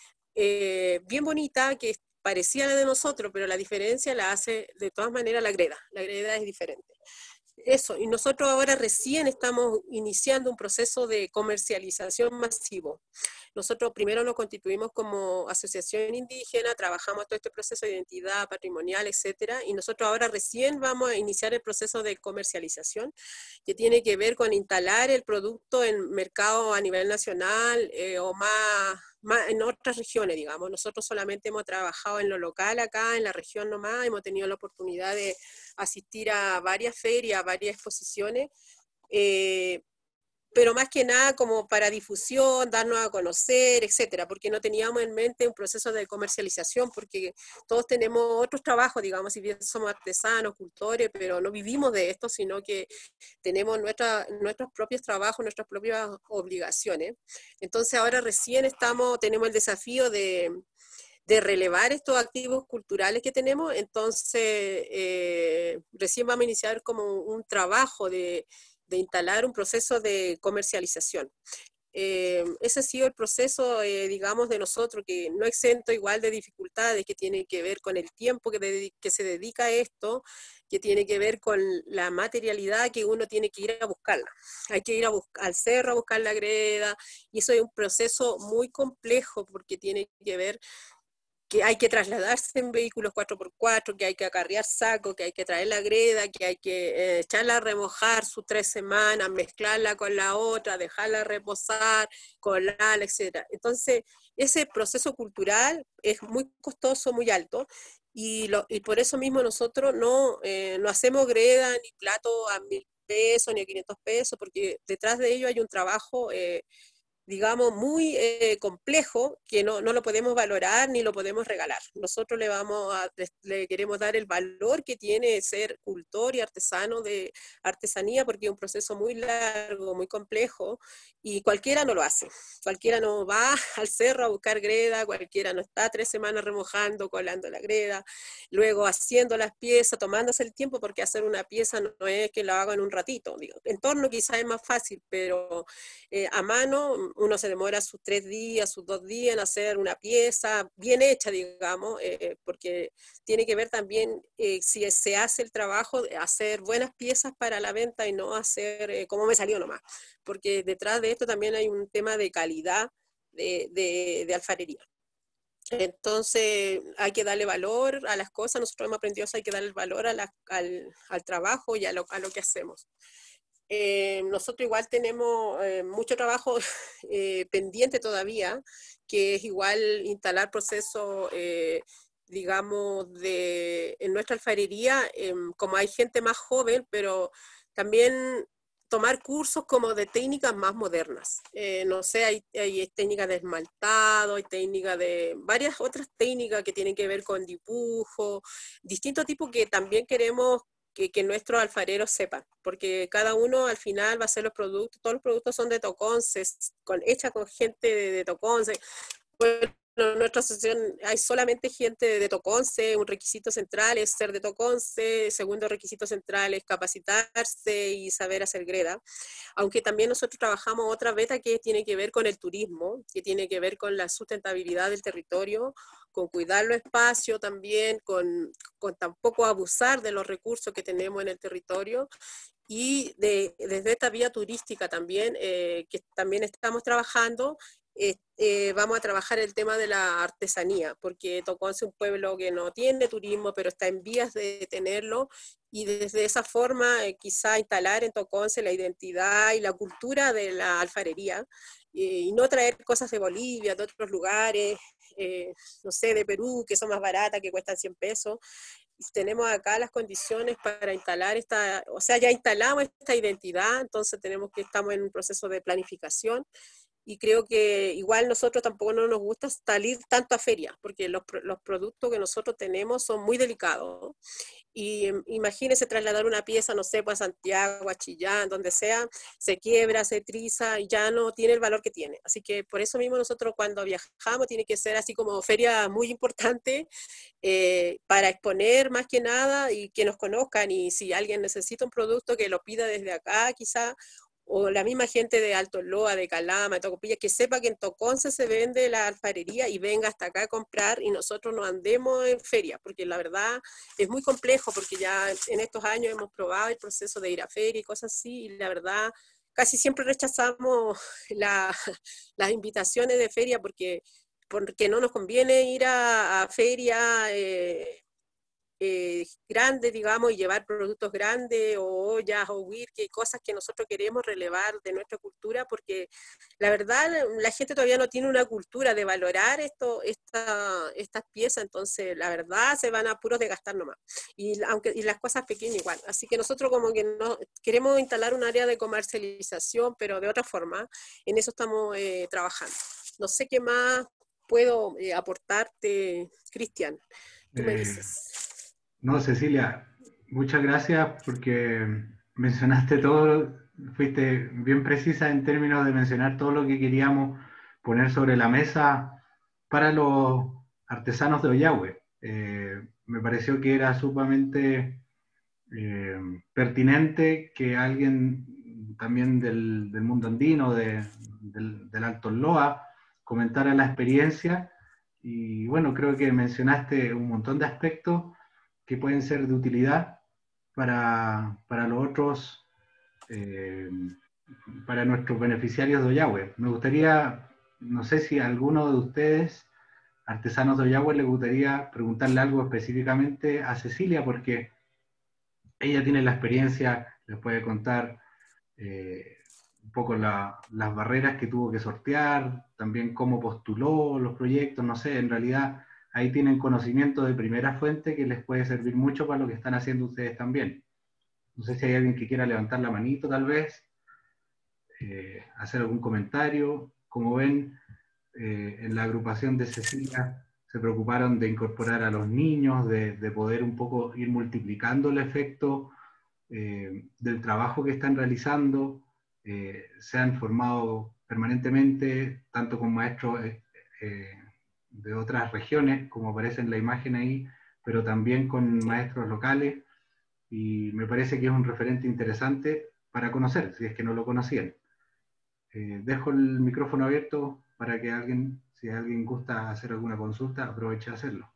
eh, bien bonita, que parecía a la de nosotros, pero la diferencia la hace de todas maneras la greda, la greda es diferente. Eso, y nosotros ahora recién estamos iniciando un proceso de comercialización masivo. Nosotros primero nos constituimos como asociación indígena, trabajamos todo este proceso de identidad patrimonial, etcétera, y nosotros ahora recién vamos a iniciar el proceso de comercialización, que tiene que ver con instalar el producto en mercado a nivel nacional eh, o más, más en otras regiones, digamos. Nosotros solamente hemos trabajado en lo local acá, en la región nomás, hemos tenido la oportunidad de asistir a varias ferias, varias exposiciones, eh, pero más que nada como para difusión, darnos a conocer, etcétera, porque no teníamos en mente un proceso de comercialización, porque todos tenemos otros trabajos, digamos, si bien somos artesanos, cultores, pero no vivimos de esto, sino que tenemos nuestra, nuestros propios trabajos, nuestras propias obligaciones. Entonces ahora recién estamos, tenemos el desafío de de relevar estos activos culturales que tenemos, entonces eh, recién vamos a iniciar como un trabajo de, de instalar un proceso de comercialización. Eh, ese ha sido el proceso, eh, digamos, de nosotros, que no exento igual de dificultades, que tiene que ver con el tiempo que, de, que se dedica a esto, que tiene que ver con la materialidad que uno tiene que ir a buscarla. Hay que ir a al cerro a buscar la greda, y eso es un proceso muy complejo, porque tiene que ver que hay que trasladarse en vehículos cuatro por cuatro, que hay que acarrear saco, que hay que traer la greda, que hay que eh, echarla a remojar sus tres semanas, mezclarla con la otra, dejarla reposar, colarla, etcétera. Entonces, ese proceso cultural es muy costoso, muy alto, y, lo, y por eso mismo nosotros no, eh, no hacemos greda ni plato a mil pesos ni a quinientos pesos, porque detrás de ello hay un trabajo eh, digamos, muy eh, complejo, que no, no lo podemos valorar ni lo podemos regalar. Nosotros le, vamos a, le, le queremos dar el valor que tiene ser cultor y artesano de artesanía, porque es un proceso muy largo, muy complejo, y cualquiera no lo hace. Cualquiera no va al cerro a buscar greda, cualquiera no está tres semanas remojando, colando la greda, luego haciendo las piezas, tomándose el tiempo, porque hacer una pieza no es que la haga en un ratito. Digo, en torno quizás es más fácil, pero eh, a mano uno se demora sus tres días, sus dos días en hacer una pieza bien hecha, digamos, eh, porque tiene que ver también eh, si se hace el trabajo de hacer buenas piezas para la venta y no hacer eh, como me salió nomás, porque detrás de esto también hay un tema de calidad de, de, de alfarería. Entonces hay que darle valor a las cosas, nosotros hemos aprendido eso, hay que darle valor a la, al, al trabajo y a lo, a lo que hacemos. Eh, nosotros igual tenemos eh, mucho trabajo eh, pendiente todavía, que es igual instalar procesos, eh, digamos, de, en nuestra alfarería, eh, como hay gente más joven, pero también tomar cursos como de técnicas más modernas. Eh, no sé, hay, hay técnicas de esmaltado, hay técnicas de varias otras técnicas que tienen que ver con dibujo, distintos tipos que también queremos Que, que nuestros alfareros sepan, porque cada uno al final va a hacer los productos, todos los productos son de Toconce, con, hecha con gente de, de Toconce. Bueno, en nuestra asociación hay solamente gente de Toconce, un requisito central es ser de Toconce, segundo requisito central es capacitarse y saber hacer greda, aunque también nosotros trabajamos otra beta que tiene que ver con el turismo, que tiene que ver con la sustentabilidad del territorio, con cuidar los espacios también, con, con tampoco abusar de los recursos que tenemos en el territorio, y de, desde esta vía turística también, eh, que también estamos trabajando, eh, eh, vamos a trabajar el tema de la artesanía, porque Toconce es un pueblo que no tiene turismo, pero está en vías de tenerlo, y desde esa forma eh, quizá instalar en Toconce la identidad y la cultura de la alfarería, eh, y no traer cosas de Bolivia, de otros lugares, eh, no sé, de Perú, que son más baratas, que cuestan cien pesos. Tenemos acá las condiciones para instalar esta, o sea, ya instalamos esta identidad, entonces tenemos que, estamos en un proceso de planificación, y creo que igual nosotros tampoco no nos gusta salir tanto a ferias, porque los, los productos que nosotros tenemos son muy delicados, y imagínense trasladar una pieza, no sé, pues a Santiago, a Chillán, donde sea, se quiebra, se triza, y ya no tiene el valor que tiene. Así que por eso mismo nosotros cuando viajamos tiene que ser así como feria muy importante, eh, para exponer más que nada y que nos conozcan, y si alguien necesita un producto que lo pida desde acá quizá, o la misma gente de Alto Loa, de Calama, de Tocopilla, que sepa que en Toconce se vende la alfarería y venga hasta acá a comprar, y nosotros no andemos en feria, porque la verdad es muy complejo, porque ya en estos años hemos probado el proceso de ir a feria y cosas así, y la verdad casi siempre rechazamos la, las invitaciones de feria, porque, porque no nos conviene ir a, a feria eh, Eh, grandes, digamos, y llevar productos grandes, o ollas, o que cosas que nosotros queremos relevar de nuestra cultura, porque la verdad la gente todavía no tiene una cultura de valorar esto, esta, estas piezas, entonces la verdad se van a puros de gastar nomás, y, aunque, y las cosas pequeñas igual, así que nosotros como que no, queremos instalar un área de comercialización, pero de otra forma, en eso estamos eh, trabajando. No sé qué más puedo eh, aportarte, Cristian, tú me dices. Eh, No, Cecilia, muchas gracias porque mencionaste todo, fuiste bien precisa en términos de mencionar todo lo que queríamos poner sobre la mesa para los artesanos de Ollagüe. Eh, me pareció que era sumamente eh, pertinente que alguien también del, del mundo andino, de, del, del Alto Loa, comentara la experiencia. Y bueno, creo que mencionaste un montón de aspectos que pueden ser de utilidad para, para los otros, eh, para nuestros beneficiarios de Ollagüe. Me gustaría, no sé si a alguno de ustedes, artesanos de Ollagüe, le gustaría preguntarle algo específicamente a Cecilia, porque ella tiene la experiencia, les puede contar eh, un poco la, las barreras que tuvo que sortear, también cómo postuló los proyectos, no sé, en realidad ahí tienen conocimiento de primera fuente que les puede servir mucho para lo que están haciendo ustedes también. No sé si hay alguien que quiera levantar la manito, tal vez, eh, hacer algún comentario, como ven, eh, en la agrupación de Cecilia se preocuparon de incorporar a los niños, de, de poder un poco ir multiplicando el efecto eh, del trabajo que están realizando. Eh, se han formado permanentemente, tanto con maestros eh, eh, de otras regiones, como aparece en la imagen ahí, pero también con maestros locales, y me parece que es un referente interesante para conocer, si es que no lo conocían. Eh, dejo el micrófono abierto para que alguien, si alguien gusta hacer alguna consulta, aproveche de hacerlo.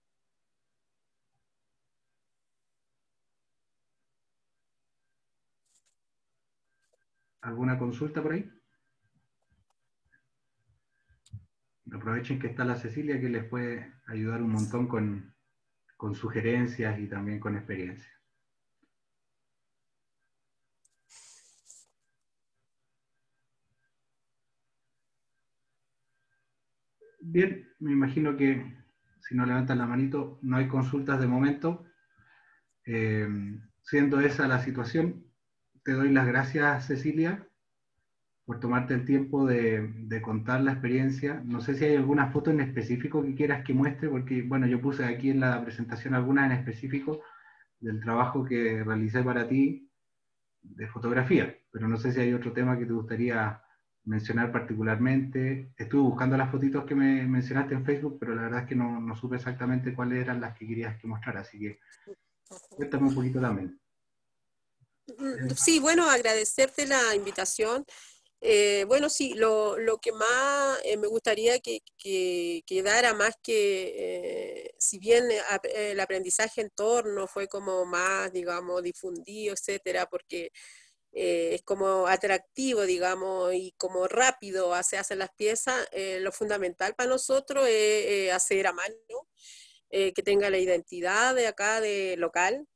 ¿Alguna consulta por ahí? Aprovechen que está la Cecilia, que les puede ayudar un montón con, con sugerencias y también con experiencia. Bien, me imagino que si no levantan la manito, no hay consultas de momento. Eh, siendo esa la situación, te doy las gracias, Cecilia, por tomarte el tiempo de, de contar la experiencia. No sé si hay alguna foto en específico que quieras que muestre, porque bueno, yo puse aquí en la presentación algunas en específico del trabajo que realicé para ti de fotografía, pero no sé si hay otro tema que te gustaría mencionar particularmente. Estuve buscando las fotitos que me mencionaste en Facebook, pero la verdad es que no, no supe exactamente cuáles eran las que querías que mostrara, así que cuéntame un poquito también. Sí, bueno, agradecerte la invitación. Eh, bueno, sí, lo, lo que más eh, me gustaría que, que quedara más que, eh, si bien eh, ap- el aprendizaje en torno fue como más, digamos, difundido, etcétera, porque eh, es como atractivo, digamos, y como rápido se hacen las piezas, eh, lo fundamental para nosotros es eh, hacer a mano, eh, que tenga la identidad de acá, de local,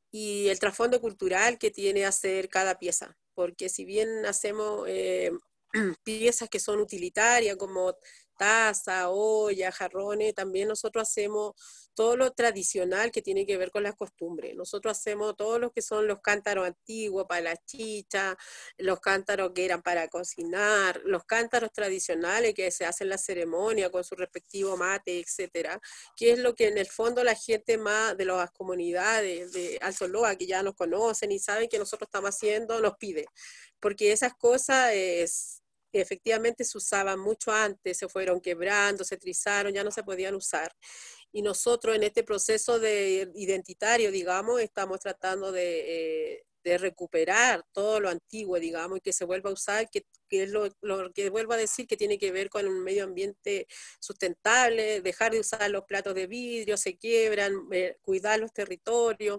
y el trasfondo cultural que tiene hacer cada pieza, porque si bien hacemos eh, piezas que son utilitarias como taza, olla, jarrones, también nosotros hacemos todo lo tradicional que tiene que ver con las costumbres. Nosotros hacemos todo lo que son los cántaros antiguos para la chicha, los cántaros que eran para cocinar, los cántaros tradicionales que se hacen en la ceremonia con su respectivo mate, etcétera, que es lo que en el fondo la gente más de las comunidades de Alto Loa, que ya nos conocen y saben que nosotros estamos haciendo, nos pide, porque esas cosas es, efectivamente se usaban mucho antes, se fueron quebrando, se trizaron, ya no se podían usar. Y nosotros en este proceso de identitario, digamos, estamos tratando de, eh, de recuperar todo lo antiguo, digamos, y que se vuelva a usar, que, que es lo, lo que vuelvo a decir, que tiene que ver con un medio ambiente sustentable, dejar de usar los platos de vidrio, se quiebran, eh, cuidar los territorios,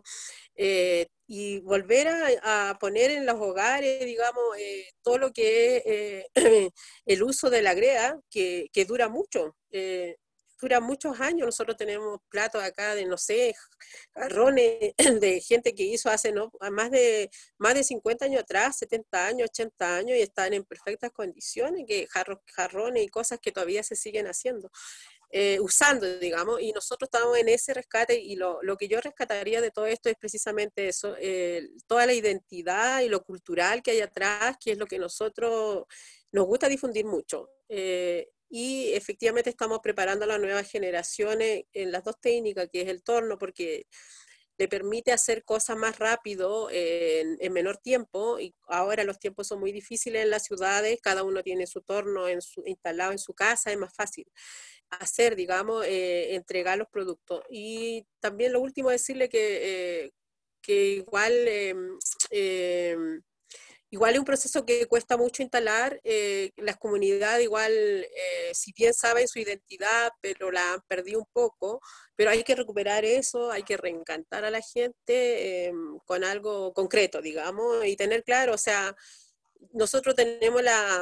eh, y volver a, a, poner en los hogares, digamos, eh, todo lo que es eh, el uso de la greda, que, que dura mucho. Eh, dura muchos años. Nosotros tenemos platos acá de, no sé, jarrones de gente que hizo hace no, más, de, más de cincuenta años atrás, setenta años, ochenta años, y están en perfectas condiciones, que jarro, jarrones y cosas que todavía se siguen haciendo. Eh, usando, digamos, y nosotros estamos en ese rescate, y lo, lo que yo rescataría de todo esto es precisamente eso, eh, toda la identidad y lo cultural que hay atrás, que es lo que nosotros nos gusta difundir mucho. Eh, y efectivamente estamos preparando a las nuevas generaciones en las dos técnicas, que es el torno, porque le permite hacer cosas más rápido, eh, en, en menor tiempo, y ahora los tiempos son muy difíciles en las ciudades, cada uno tiene su torno en su, instalado en su casa, es más fácil hacer, digamos, eh, entregar los productos. Y también lo último, decirle que, eh, que igual, eh, eh, igual es un proceso que cuesta mucho instalar, eh, las comunidades igual, eh, si bien saben su identidad, pero la han perdido un poco, pero hay que recuperar eso, hay que reencantar a la gente eh, con algo concreto, digamos, y tener claro, o sea, nosotros tenemos la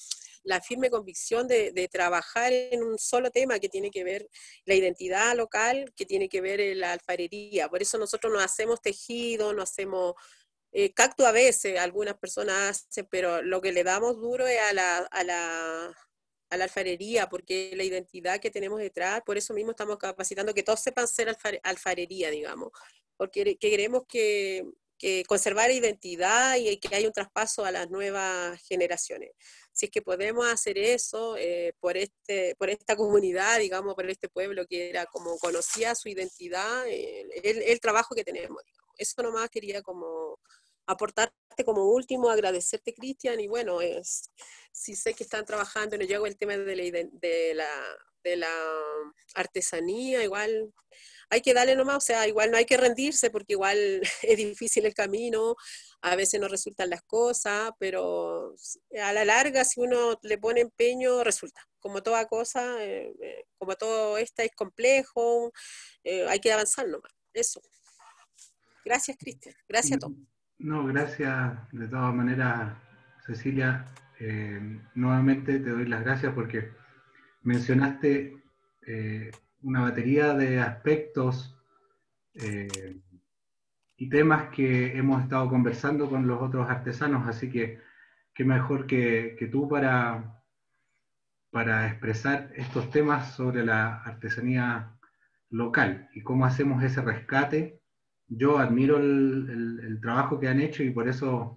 la firme convicción de, de trabajar en un solo tema que tiene que ver la identidad local, que tiene que ver la alfarería. Por eso nosotros no hacemos tejido, no hacemos eh, cactus a veces, algunas personas hacen, pero lo que le damos duro es a la, a la, a la alfarería, porque la identidad que tenemos detrás, por eso mismo estamos capacitando que todos sepan ser alfare, alfarería, digamos, porque queremos que que conservar identidad y que haya un traspaso a las nuevas generaciones. Si es que podemos hacer eso eh, por, este, por esta comunidad, digamos, por este pueblo que era como conocía su identidad, eh, el, el trabajo que tenemos, digamos. Eso nomás quería como aportarte como último, agradecerte, Cristian, y bueno, es, si sé que están trabajando, no llego el tema de la, de la, de la artesanía, igual hay que darle nomás, o sea, igual no hay que rendirse porque igual es difícil el camino, a veces no resultan las cosas, pero a la larga si uno le pone empeño resulta, como toda cosa, eh, eh, como todo esto es complejo, eh, hay que avanzar nomás, eso. Gracias, Cristian, gracias a todos. No, gracias de todas maneras, Cecilia. Eh, nuevamente te doy las gracias porque mencionaste eh, una batería de aspectos eh, y temas que hemos estado conversando con los otros artesanos, así que qué mejor que, que tú para, para expresar estos temas sobre la artesanía local y cómo hacemos ese rescate. Yo admiro el, el, el trabajo que han hecho y por eso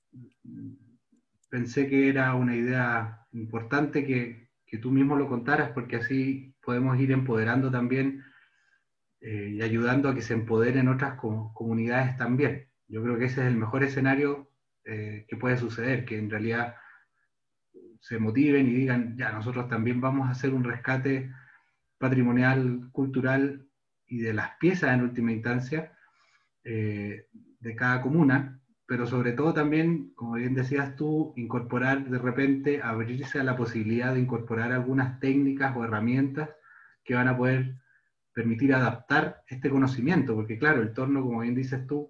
pensé que era una idea importante que, que tú mismo lo contaras, porque así podemos ir empoderando también eh, y ayudando a que se empoderen otras com comunidades también. Yo creo que ese es el mejor escenario eh, que puede suceder, que en realidad se motiven y digan, ya, nosotros también vamos a hacer un rescate patrimonial, cultural y de las piezas en última instancia eh, de cada comuna, pero sobre todo también, como bien decías tú, incorporar de repente, abrirse a la posibilidad de incorporar algunas técnicas o herramientas que van a poder permitir adaptar este conocimiento, porque claro, el torno, como bien dices tú,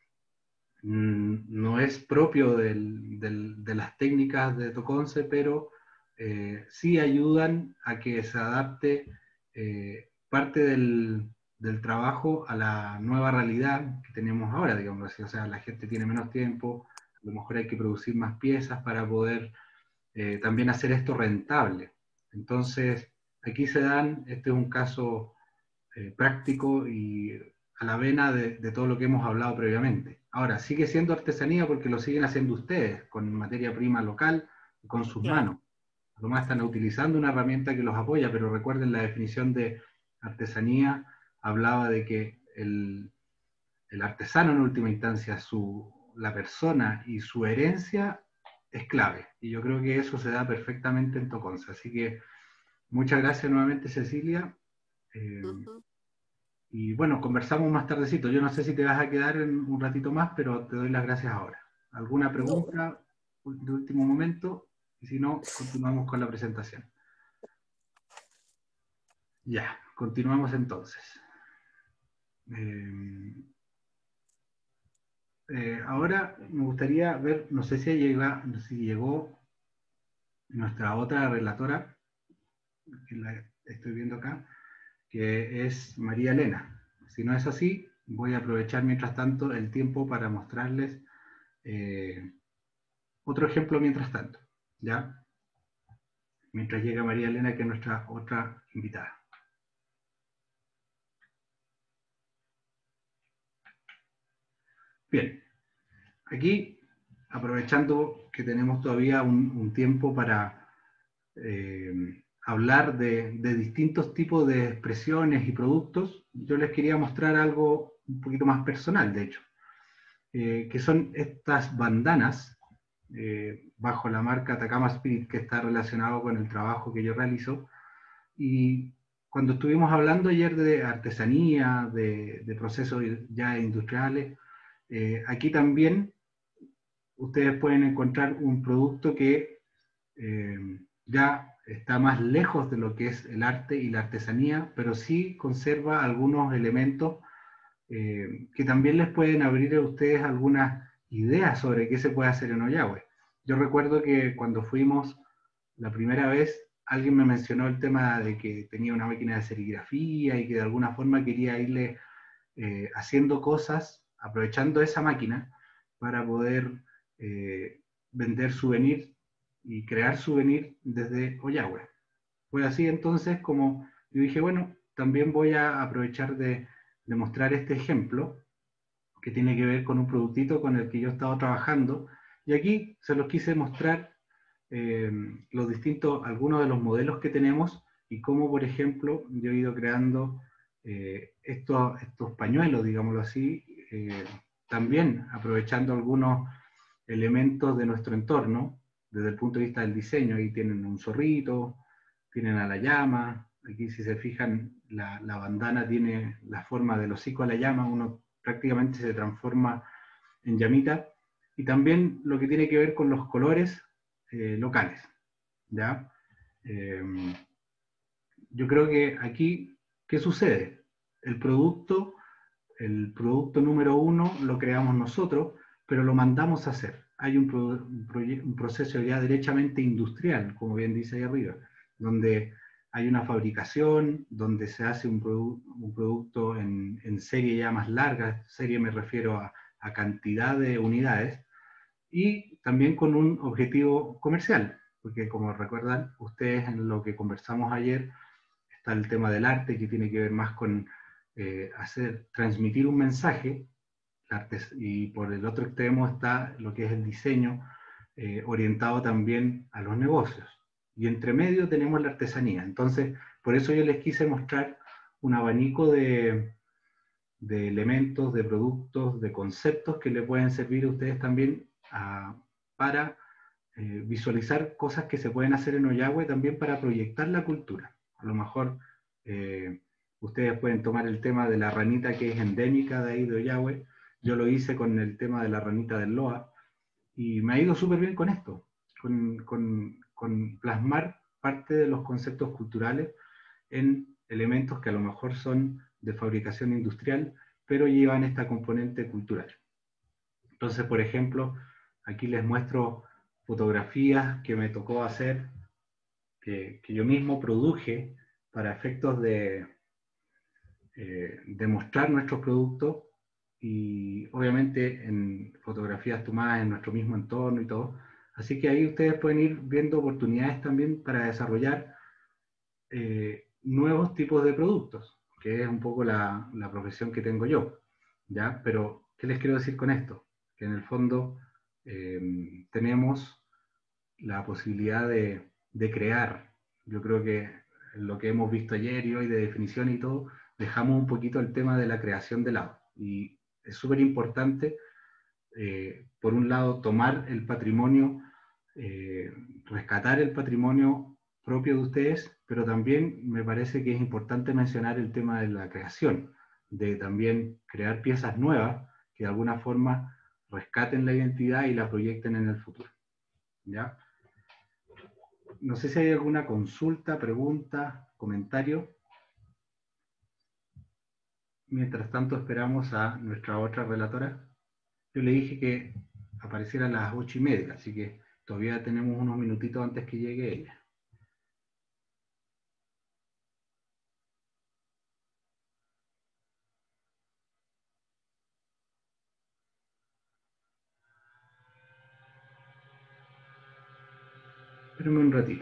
no es propio del, del, de las técnicas de Toconce, pero eh, sí ayudan a que se adapte eh, parte del, del trabajo a la nueva realidad que tenemos ahora, digamos así. O sea, la gente tiene menos tiempo, a lo mejor hay que producir más piezas para poder eh, también hacer esto rentable. Entonces, aquí se dan, este es un caso eh, práctico y a la vena de, de todo lo que hemos hablado previamente. Ahora, sigue siendo artesanía porque lo siguen haciendo ustedes, con materia prima local, con sus Claro. manos. Además están utilizando una herramienta que los apoya, pero recuerden la definición de artesanía, hablaba de que el, el artesano en última instancia, su, la persona y su herencia es clave. Y yo creo que eso se da perfectamente en Toconce. Así que muchas gracias nuevamente, Cecilia. Eh, uh-huh. Y bueno, conversamos más tardecito. Yo no sé si te vas a quedar en un ratito más, pero te doy las gracias ahora. ¿Alguna pregunta no. de último momento? Y si no, continuamos con la presentación. Ya, continuamos entonces. Eh, eh, ahora me gustaría ver, no sé si llega, si llegó nuestra otra relatora, que la estoy viendo acá, que es María Elena. Si no es así, voy a aprovechar mientras tanto el tiempo para mostrarles eh, otro ejemplo mientras tanto, ¿ya? Mientras llega María Elena, que es nuestra otra invitada. Bien, aquí, aprovechando que tenemos todavía un, un tiempo para eh, hablar de, de distintos tipos de expresiones y productos, yo les quería mostrar algo un poquito más personal, de hecho, eh, que son estas bandanas, eh, bajo la marca Atacama Spirit, que está relacionado con el trabajo que yo realizo, y cuando estuvimos hablando ayer de artesanía, de, de procesos ya industriales, eh, aquí también ustedes pueden encontrar un producto que eh, ya está más lejos de lo que es el arte y la artesanía, pero sí conserva algunos elementos eh, que también les pueden abrir a ustedes algunas ideas sobre qué se puede hacer en Ollagüe. Yo recuerdo que cuando fuimos la primera vez, alguien me mencionó el tema de que tenía una máquina de serigrafía y que de alguna forma quería irle eh, haciendo cosas, aprovechando esa máquina para poder eh, vender souvenirs y crear souvenirs desde Ollagüe. Fue así entonces como yo dije, bueno, también voy a aprovechar de, de mostrar este ejemplo, que tiene que ver con un productito con el que yo he estado trabajando, y aquí se los quise mostrar eh, los distintos, algunos de los modelos que tenemos, y cómo, por ejemplo, yo he ido creando eh, estos, estos pañuelos, digámoslo así, eh, también aprovechando algunos elementos de nuestro entorno, desde el punto de vista del diseño. Ahí tienen un zorrito, tienen a la llama, aquí si se fijan, la, la bandana tiene la forma del hocico a la llama, uno prácticamente se transforma en llamita, y también lo que tiene que ver con los colores eh, locales, ¿ya? Eh, yo creo que aquí, ¿qué sucede? El producto, el producto número uno lo creamos nosotros, pero lo mandamos a hacer. Hay un, pro, un, un proceso ya derechamente industrial, como bien dice ahí arriba, donde hay una fabricación, donde se hace un, produ un producto en, en serie ya más larga, serie me refiero a, a cantidad de unidades, y también con un objetivo comercial, porque como recuerdan ustedes en lo que conversamos ayer, está el tema del arte, que tiene que ver más con eh, hacer, transmitir un mensaje, y por el otro extremo está lo que es el diseño, eh, orientado también a los negocios. Y entre medio tenemos la artesanía. Entonces, por eso yo les quise mostrar un abanico de, de elementos, de productos, de conceptos que le pueden servir a ustedes también a, para eh, visualizar cosas que se pueden hacer en Ollagüe, también para proyectar la cultura. A lo mejor eh, ustedes pueden tomar el tema de la ranita que es endémica de ahí de Ollagüe. Yo lo hice con el tema de la ranita del Loa, y me ha ido súper bien con esto, con, con, con plasmar parte de los conceptos culturales en elementos que a lo mejor son de fabricación industrial, pero llevan esta componente cultural. Entonces, por ejemplo, aquí les muestro fotografías que me tocó hacer, que, que yo mismo produje para efectos de, eh, de mostrar nuestros productos, y obviamente en fotografías tomadas en nuestro mismo entorno y todo. Así que ahí ustedes pueden ir viendo oportunidades también para desarrollar eh, nuevos tipos de productos, que es un poco la, la profesión que tengo yo, ¿ya? Pero, ¿qué les quiero decir con esto? Que en el fondo eh, tenemos la posibilidad de, de crear. Yo creo que lo que hemos visto ayer y hoy de definición y todo, dejamos un poquito el tema de la creación de lado. Y es súper importante, eh, por un lado, tomar el patrimonio, eh, rescatar el patrimonio propio de ustedes, pero también me parece que es importante mencionar el tema de la creación, de también crear piezas nuevas que de alguna forma rescaten la identidad y la proyecten en el futuro. ¿Ya? No sé si hay alguna consulta, pregunta, comentario. Mientras tanto esperamos a nuestra otra relatora. Yo le dije que apareciera a las ocho y media, así que todavía tenemos unos minutitos antes que llegue ella. Espérenme un ratito.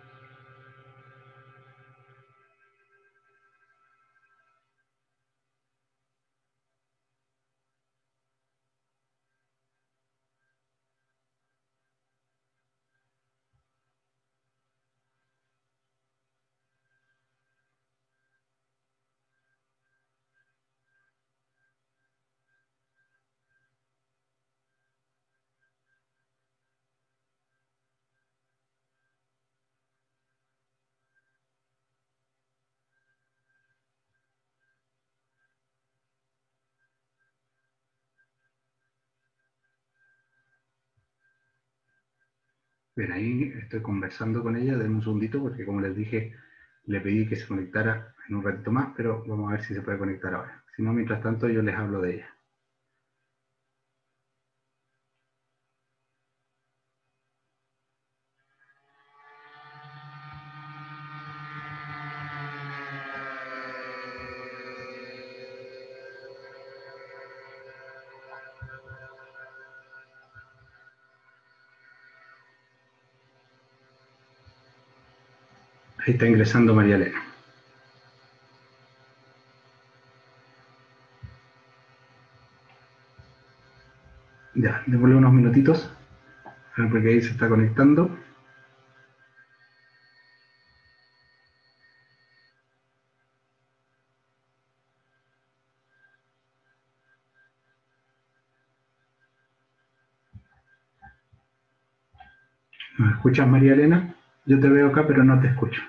Bien, ahí estoy conversando con ella, denme un segundito, porque como les dije, le pedí que se conectara en un ratito más, pero vamos a ver si se puede conectar ahora. Si no, mientras tanto yo les hablo de ella. Ahí está ingresando María Elena. Ya, démosle unos minutitos, porque ahí se está conectando. ¿Me escuchas, María Elena? Yo te veo acá, pero no te escucho.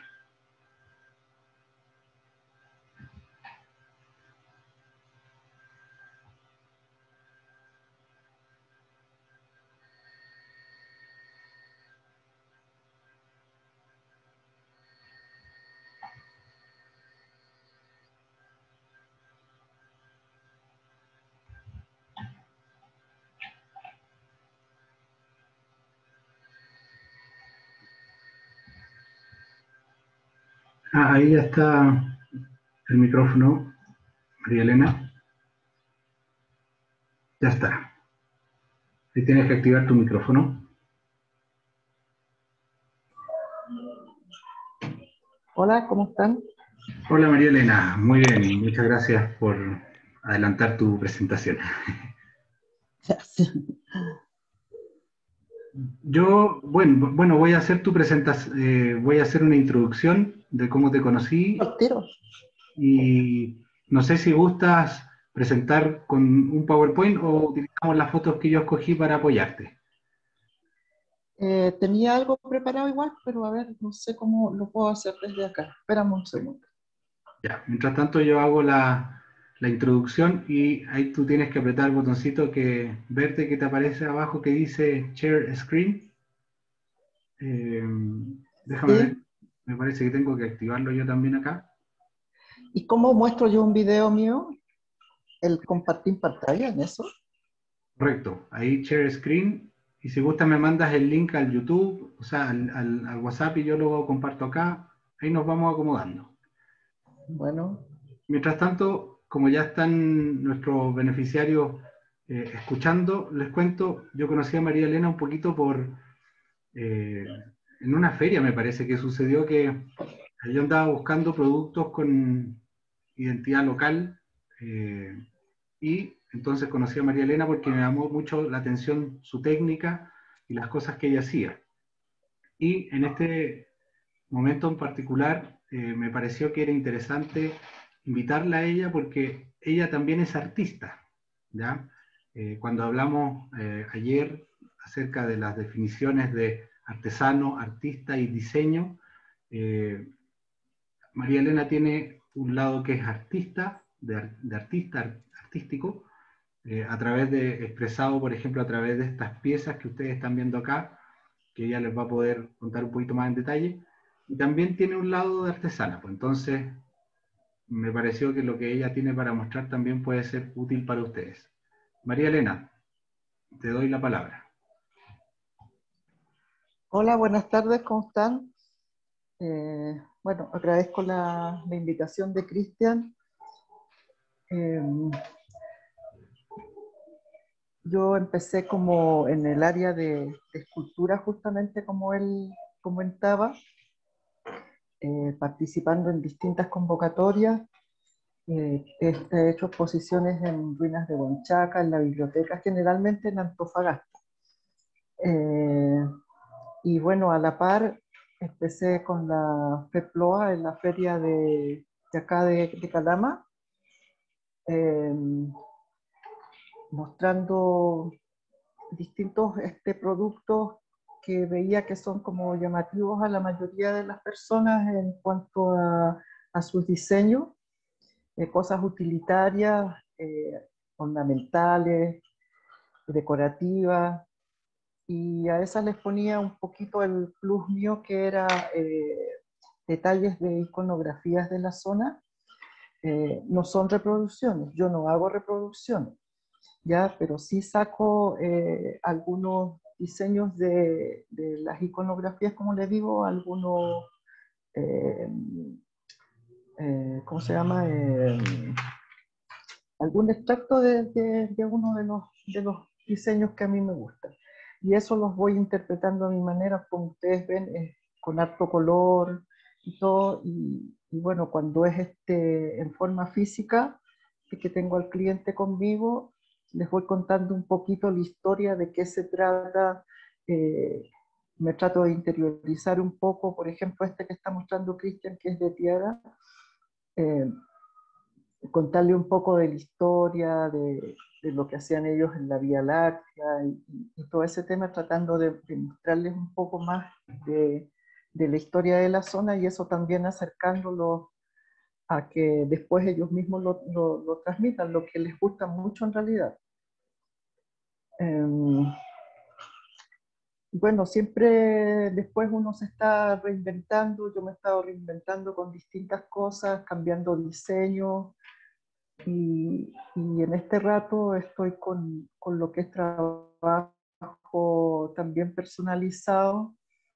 Ah, ahí ya está el micrófono, María Elena. Ya está. Ahí tienes que activar tu micrófono. Hola, ¿cómo están? Hola, María Elena. Muy bien. Muchas gracias por adelantar tu presentación. Gracias. Yo, bueno, bueno, voy a hacer tu presentación, eh, voy a hacer una introducción de cómo te conocí. Y no sé si gustas presentar con un PowerPoint o utilizamos las fotos que yo escogí para apoyarte. Eh, tenía algo preparado igual, pero a ver, no sé cómo lo puedo hacer desde acá. Espérame un segundo. Ya, mientras tanto yo hago la, la introducción y ahí tú tienes que apretar el botoncito que verde que te aparece abajo que dice Share Screen. Eh, déjame Sí. ver, me parece que tengo que activarlo yo también acá. ¿Y cómo muestro yo un video mío? ¿El compartir pantalla en eso? Correcto, ahí Share Screen. Y si gusta me mandas el link al YouTube, o sea, al, al, al WhatsApp y yo lo comparto acá. Ahí nos vamos acomodando. Bueno. Mientras tanto, como ya están nuestros beneficiarios eh, escuchando, les cuento, yo conocí a María Elena un poquito por, eh, en una feria me parece que sucedió que yo andaba buscando productos con identidad local eh, y entonces conocí a María Elena porque me llamó mucho la atención su técnica y las cosas que ella hacía. Y en este momento en particular eh, me pareció que era interesante invitarla a ella porque ella también es artista, ¿ya? Eh, cuando hablamos eh, ayer acerca de las definiciones de artesano, artista y diseño, eh, María Elena tiene un lado que es artista, de, de artista artístico, eh, a través de, expresado por ejemplo a través de estas piezas que ustedes están viendo acá, que ella les va a poder contar un poquito más en detalle, y también tiene un lado de artesana, pues entonces me pareció que lo que ella tiene para mostrar también puede ser útil para ustedes. María Elena, te doy la palabra. Hola, buenas tardes, ¿cómo están? Eh, bueno, agradezco la, la invitación de Cristian. Eh, yo empecé como en el área de, de escultura, justamente como él comentaba, eh, participando en distintas convocatorias. Eh, he hecho exposiciones en ruinas de Huanchaca, en la biblioteca, generalmente en Antofagasta. Eh, y bueno, a la par empecé con la FEPLOA en la feria de, de acá de, de Calama, eh, mostrando distintos este, productos que veía que son como llamativos a la mayoría de las personas en cuanto a, a sus diseños, eh, cosas utilitarias, eh, ornamentales, decorativas, y a esas les ponía un poquito el plus mío que era eh, detalles de iconografías de la zona. Eh, no son reproducciones, yo no hago reproducciones, ya, pero sí saco eh, algunos diseños de, de las iconografías, como les digo, algunos, eh, eh, ¿cómo se llama? Eh, algún extracto de, de, de uno de los, de los diseños que a mí me gustan. Y eso los voy interpretando a mi manera, como ustedes ven, eh, con harto color y todo. Y, y bueno, cuando es este, en forma física, que tengo al cliente conmigo, les voy contando un poquito la historia de qué se trata. Eh, me trato de interiorizar un poco, por ejemplo, este que está mostrando Cristian, que es de tierra, eh, contarle un poco de la historia, de, de lo que hacían ellos en la Vía Láctea y, y todo ese tema, tratando de, de mostrarles un poco más de, de la historia de la zona, y eso también acercándolo a que después ellos mismos lo, lo, lo transmitan, lo que les gusta mucho en realidad. Um, bueno, siempre después uno se está reinventando, yo me he estado reinventando con distintas cosas, cambiando diseño, y, y en este rato estoy con, con lo que es trabajo también personalizado,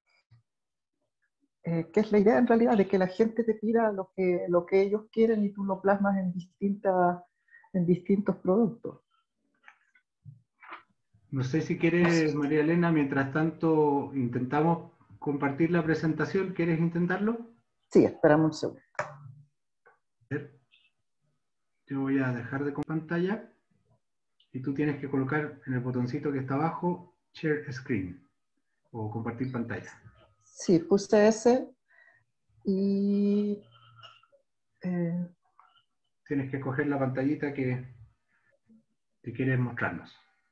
eh, que es la idea en realidad de que la gente te pida lo que, lo que ellos quieren y tú lo plasmas en, distintas, en distintos productos. No sé si quieres, María Elena, mientras tanto intentamos compartir la presentación. ¿Quieres intentarlo? Sí, esperamos un segundo. Yo voy a dejar de compartir pantalla y tú tienes que colocar en el botoncito que está abajo Share Screen o compartir pantalla. Sí, puse ese y... Eh, tienes que escoger la pantallita que, que quieres mostrarnos.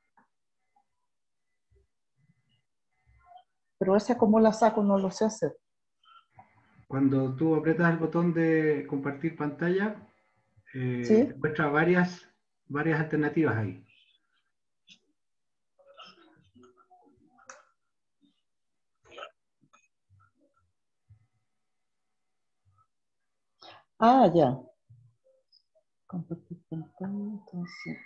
Pero esa como la saco no lo sé hacer. Cuando tú aprietas el botón de compartir pantalla, eh, ¿sí? te muestra varias, varias alternativas ahí. Ah, ya. Compartir pantalla, entonces...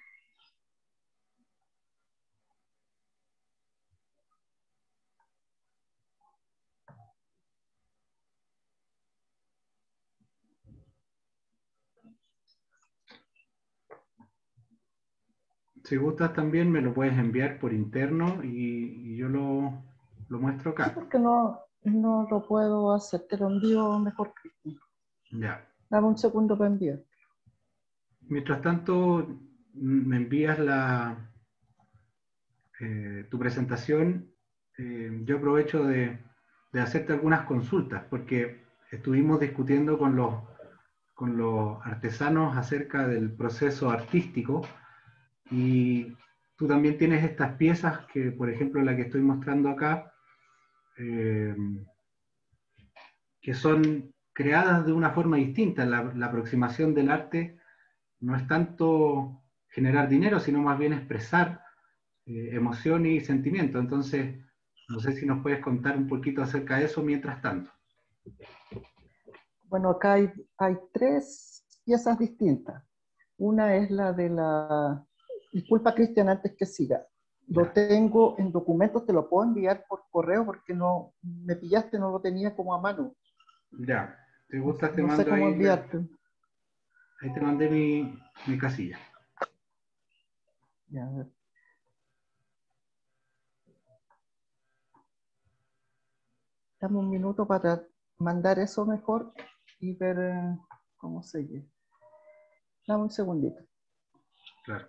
Si gustas también me lo puedes enviar por interno y, y yo lo, lo muestro acá. Sí, porque no, no lo puedo hacer, te lo envío mejor, Cristian. Ya. Dame un segundo para enviar. Mientras tanto, me envías la, eh, tu presentación. Eh, yo aprovecho de, de hacerte algunas consultas, porque estuvimos discutiendo con los, con los artesanos acerca del proceso artístico, y tú también tienes estas piezas que, por ejemplo, la que estoy mostrando acá, eh, que son creadas de una forma distinta. La, la aproximación del arte no es tanto generar dinero, sino más bien expresar eh, emoción y sentimiento. Entonces, no sé si nos puedes contar un poquito acerca de eso mientras tanto. Bueno, acá hay, hay tres piezas distintas. Una es la de la... Disculpa, Cristian, antes que siga. Lo ya. Tengo en documentos, te lo puedo enviar por correo porque no me pillaste, no lo tenía como a mano. Ya, ¿te gusta? Te no mando sé cómo ahí, enviarte. Ahí te mandé mi, mi casilla. Ya, a ver. Dame un minuto para mandar eso mejor y ver eh, cómo sigue. Dame un segundito. Claro.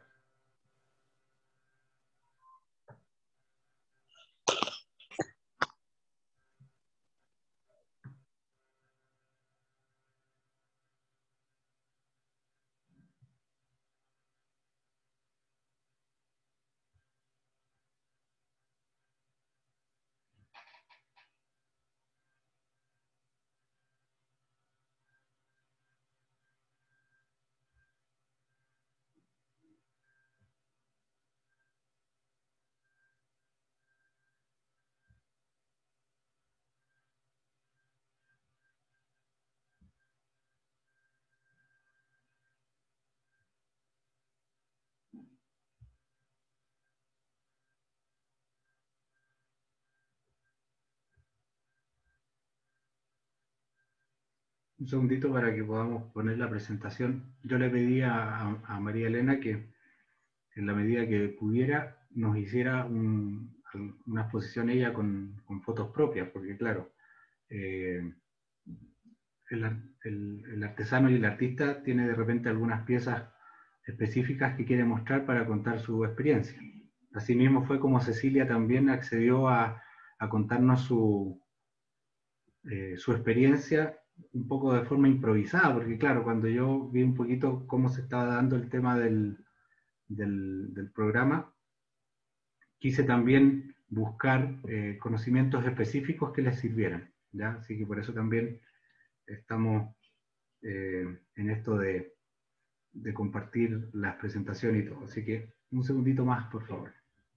Un segundito para que podamos poner la presentación. Yo le pedí a, a María Elena que en la medida que pudiera nos hiciera un, una exposición ella con, con fotos propias, porque claro, eh, el, el, el artesano y el artista tiene de repente algunas piezas específicas que quiere mostrar para contar su experiencia. Asimismo fue como Cecilia también accedió a, a contarnos su, eh, su experiencia un poco de forma improvisada, porque claro, cuando yo vi un poquito cómo se estaba dando el tema del, del, del programa, quise también buscar eh, conocimientos específicos que les sirvieran, ¿ya? Así que por eso también estamos eh, en esto de, de compartir las presentaciones y todo. Así que un segundito más, por favor.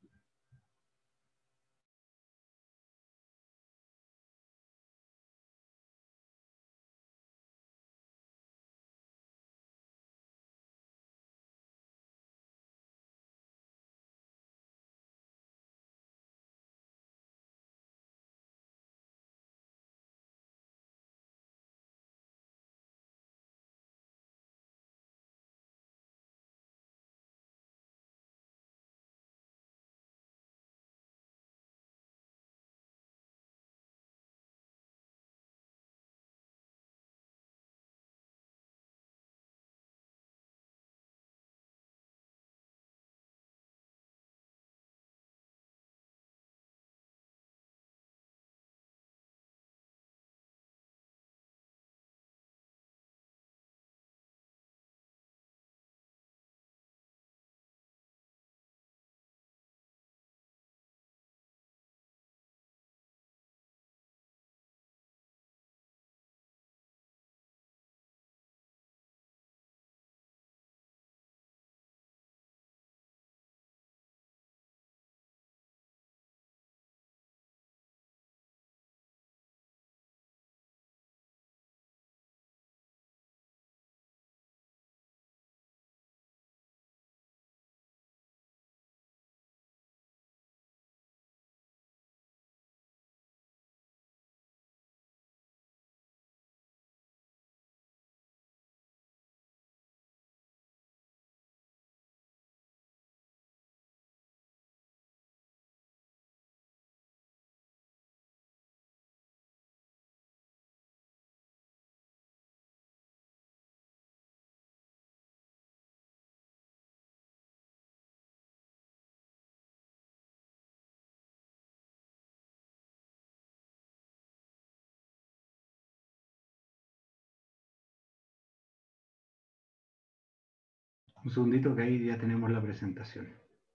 Un segundito que ahí ya tenemos la presentación.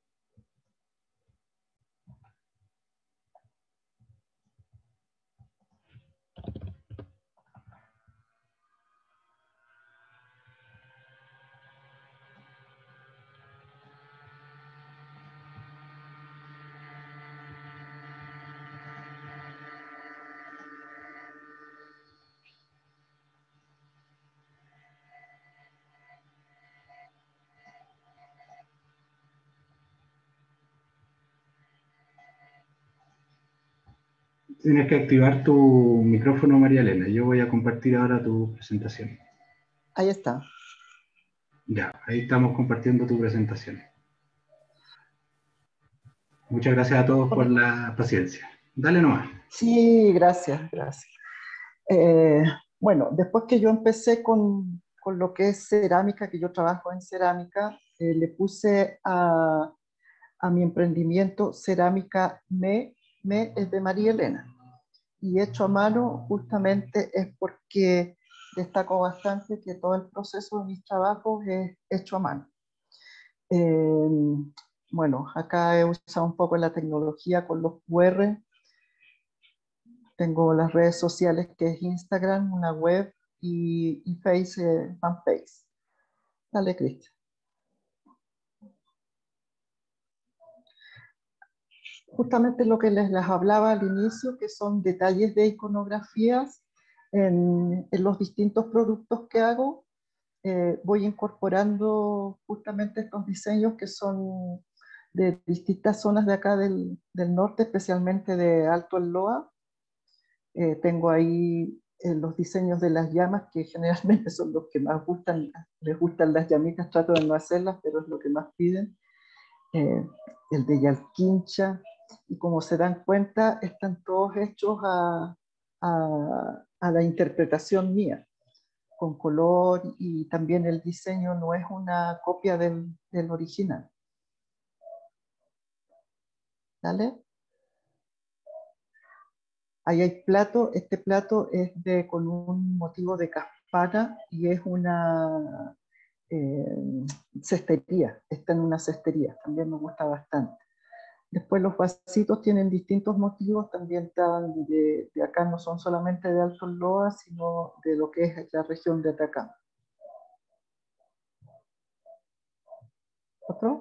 Tienes que activar tu micrófono, María Elena. Yo voy a compartir ahora tu presentación. Ahí está. Ya, ahí estamos compartiendo tu presentación. Muchas gracias a todos por la paciencia. Dale nomás. Sí, gracias, gracias. Eh, bueno, después que yo empecé con, con lo que es cerámica, que yo trabajo en cerámica, eh, le puse a, a mi emprendimiento Cerámica Me, Me es de María Elena. Y hecho a mano justamente es porque destaco bastante que todo el proceso de mis trabajos es hecho a mano. Eh, bueno, acá he usado un poco la tecnología con los cu erre. Tengo las redes sociales que es Instagram, una web y, y Face, eh, fanpage. Dale, Cristian. Justamente lo que les, les hablaba al inicio, que son detalles de iconografías en, en los distintos productos que hago. Eh, voy incorporando justamente estos diseños que son de distintas zonas de acá del, del norte, especialmente de Alto El Loa. Eh, tengo ahí eh, los diseños de las llamas, que generalmente son los que más gustan, les gustan las llamitas, trato de no hacerlas, pero es lo que más piden. Eh, el de Yalquincha, y como se dan cuenta, están todos hechos a, a, a la interpretación mía. con color, y también el diseño no es una copia del, del original. ¿Vale? Ahí hay plato. Este plato es de, con un motivo de campana y es una eh, cestería. Está en una cestería. También me gusta bastante. Después los vasitos tienen distintos motivos. También están de, de acá, no son solamente de Alto Loa, sino de lo que es la región de Atacama. ¿Otro?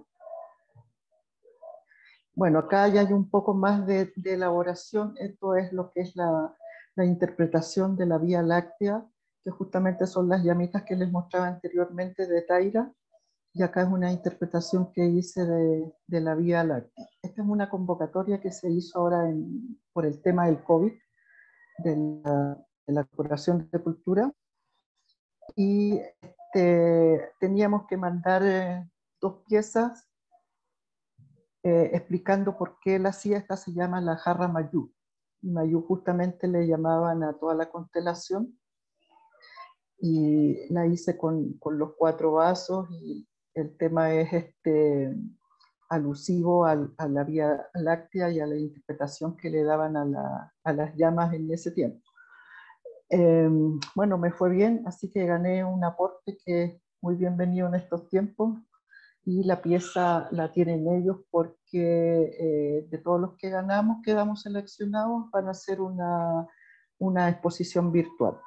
Bueno, acá ya hay un poco más de, de elaboración. Esto es lo que es la, la interpretación de la Vía Láctea, que justamente son las llamitas que les mostraba anteriormente de Taira, y acá es una interpretación que hice de, de la Vía Láctea. Esta es una convocatoria que se hizo ahora en, por el tema del COVID, de la, de la Corporación de Cultura, y este, teníamos que mandar eh, dos piezas Eh, explicando por qué la siesta se llama la jarra Mayú. Mayú justamente le llamaban a toda la constelación, y la hice con, con los cuatro vasos, y el tema es este, alusivo al, a la Vía Láctea y a la interpretación que le daban a, la, a las llamas en ese tiempo. Eh, bueno, me fue bien, así que gané un aporte que es muy bienvenido en estos tiempos. Y la pieza la tienen ellos porque eh, de todos los que ganamos, quedamos seleccionados para hacer una, una exposición virtual.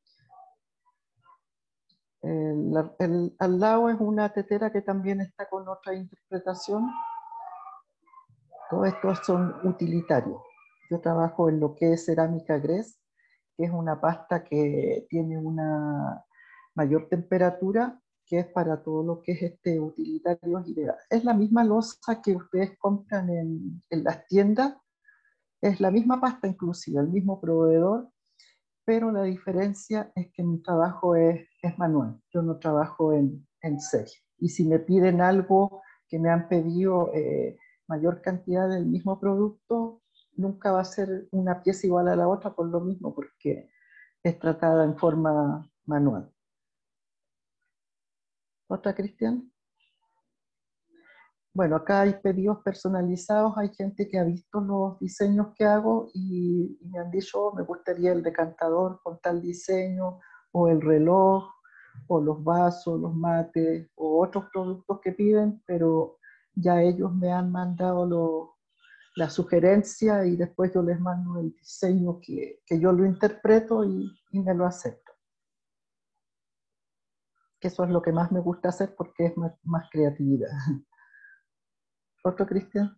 El, el, al lado es una tetera que también está con otra interpretación. Todos estos son utilitarios. Yo trabajo en lo que es cerámica gres, que es una pasta que tiene una mayor temperatura, que es para todo lo que es este utilitario. Es la misma loza que ustedes compran en, en las tiendas, es la misma pasta inclusive, el mismo proveedor, pero la diferencia es que mi trabajo es, es manual, yo no trabajo en, en serie. Y si me piden algo que me han pedido eh, mayor cantidad del mismo producto, nunca va a ser una pieza igual a la otra por lo mismo, porque es tratada en forma manual. ¿Otra, Cristian? Bueno, acá hay pedidos personalizados, hay gente que ha visto los diseños que hago y, y me han dicho, oh, me gustaría el decantador con tal diseño, o el reloj, o los vasos, los mates, o otros productos que piden, pero ya ellos me han mandado lo, la sugerencia, y después yo les mando el diseño que, que yo lo interpreto y, y me lo acepto. Que eso es lo que más me gusta hacer porque es más, más creatividad. ¿Otro, Cristian?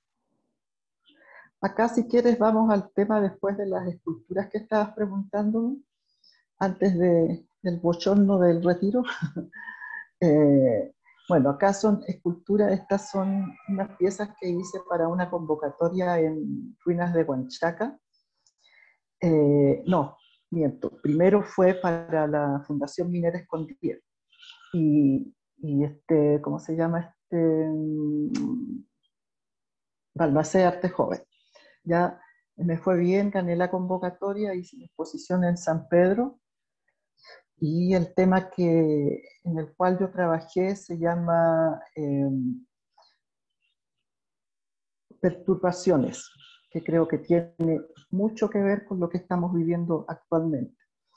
Acá, si quieres, vamos al tema después de las esculturas que estabas preguntando, antes de, del bochorno del retiro. eh, bueno, acá son esculturas, estas son unas piezas que hice para una convocatoria en ruinas de Huanchaca. Eh, no, miento, primero fue para la Fundación Minera Escondida. Y, y este, ¿cómo se llama? Este, Balmacé Arte Joven. Ya me fue bien, gané la convocatoria, hice una exposición en San Pedro, y el tema que, en el cual yo trabajé se llama eh, perturbaciones, que creo que tiene mucho que ver con lo que estamos viviendo actualmente.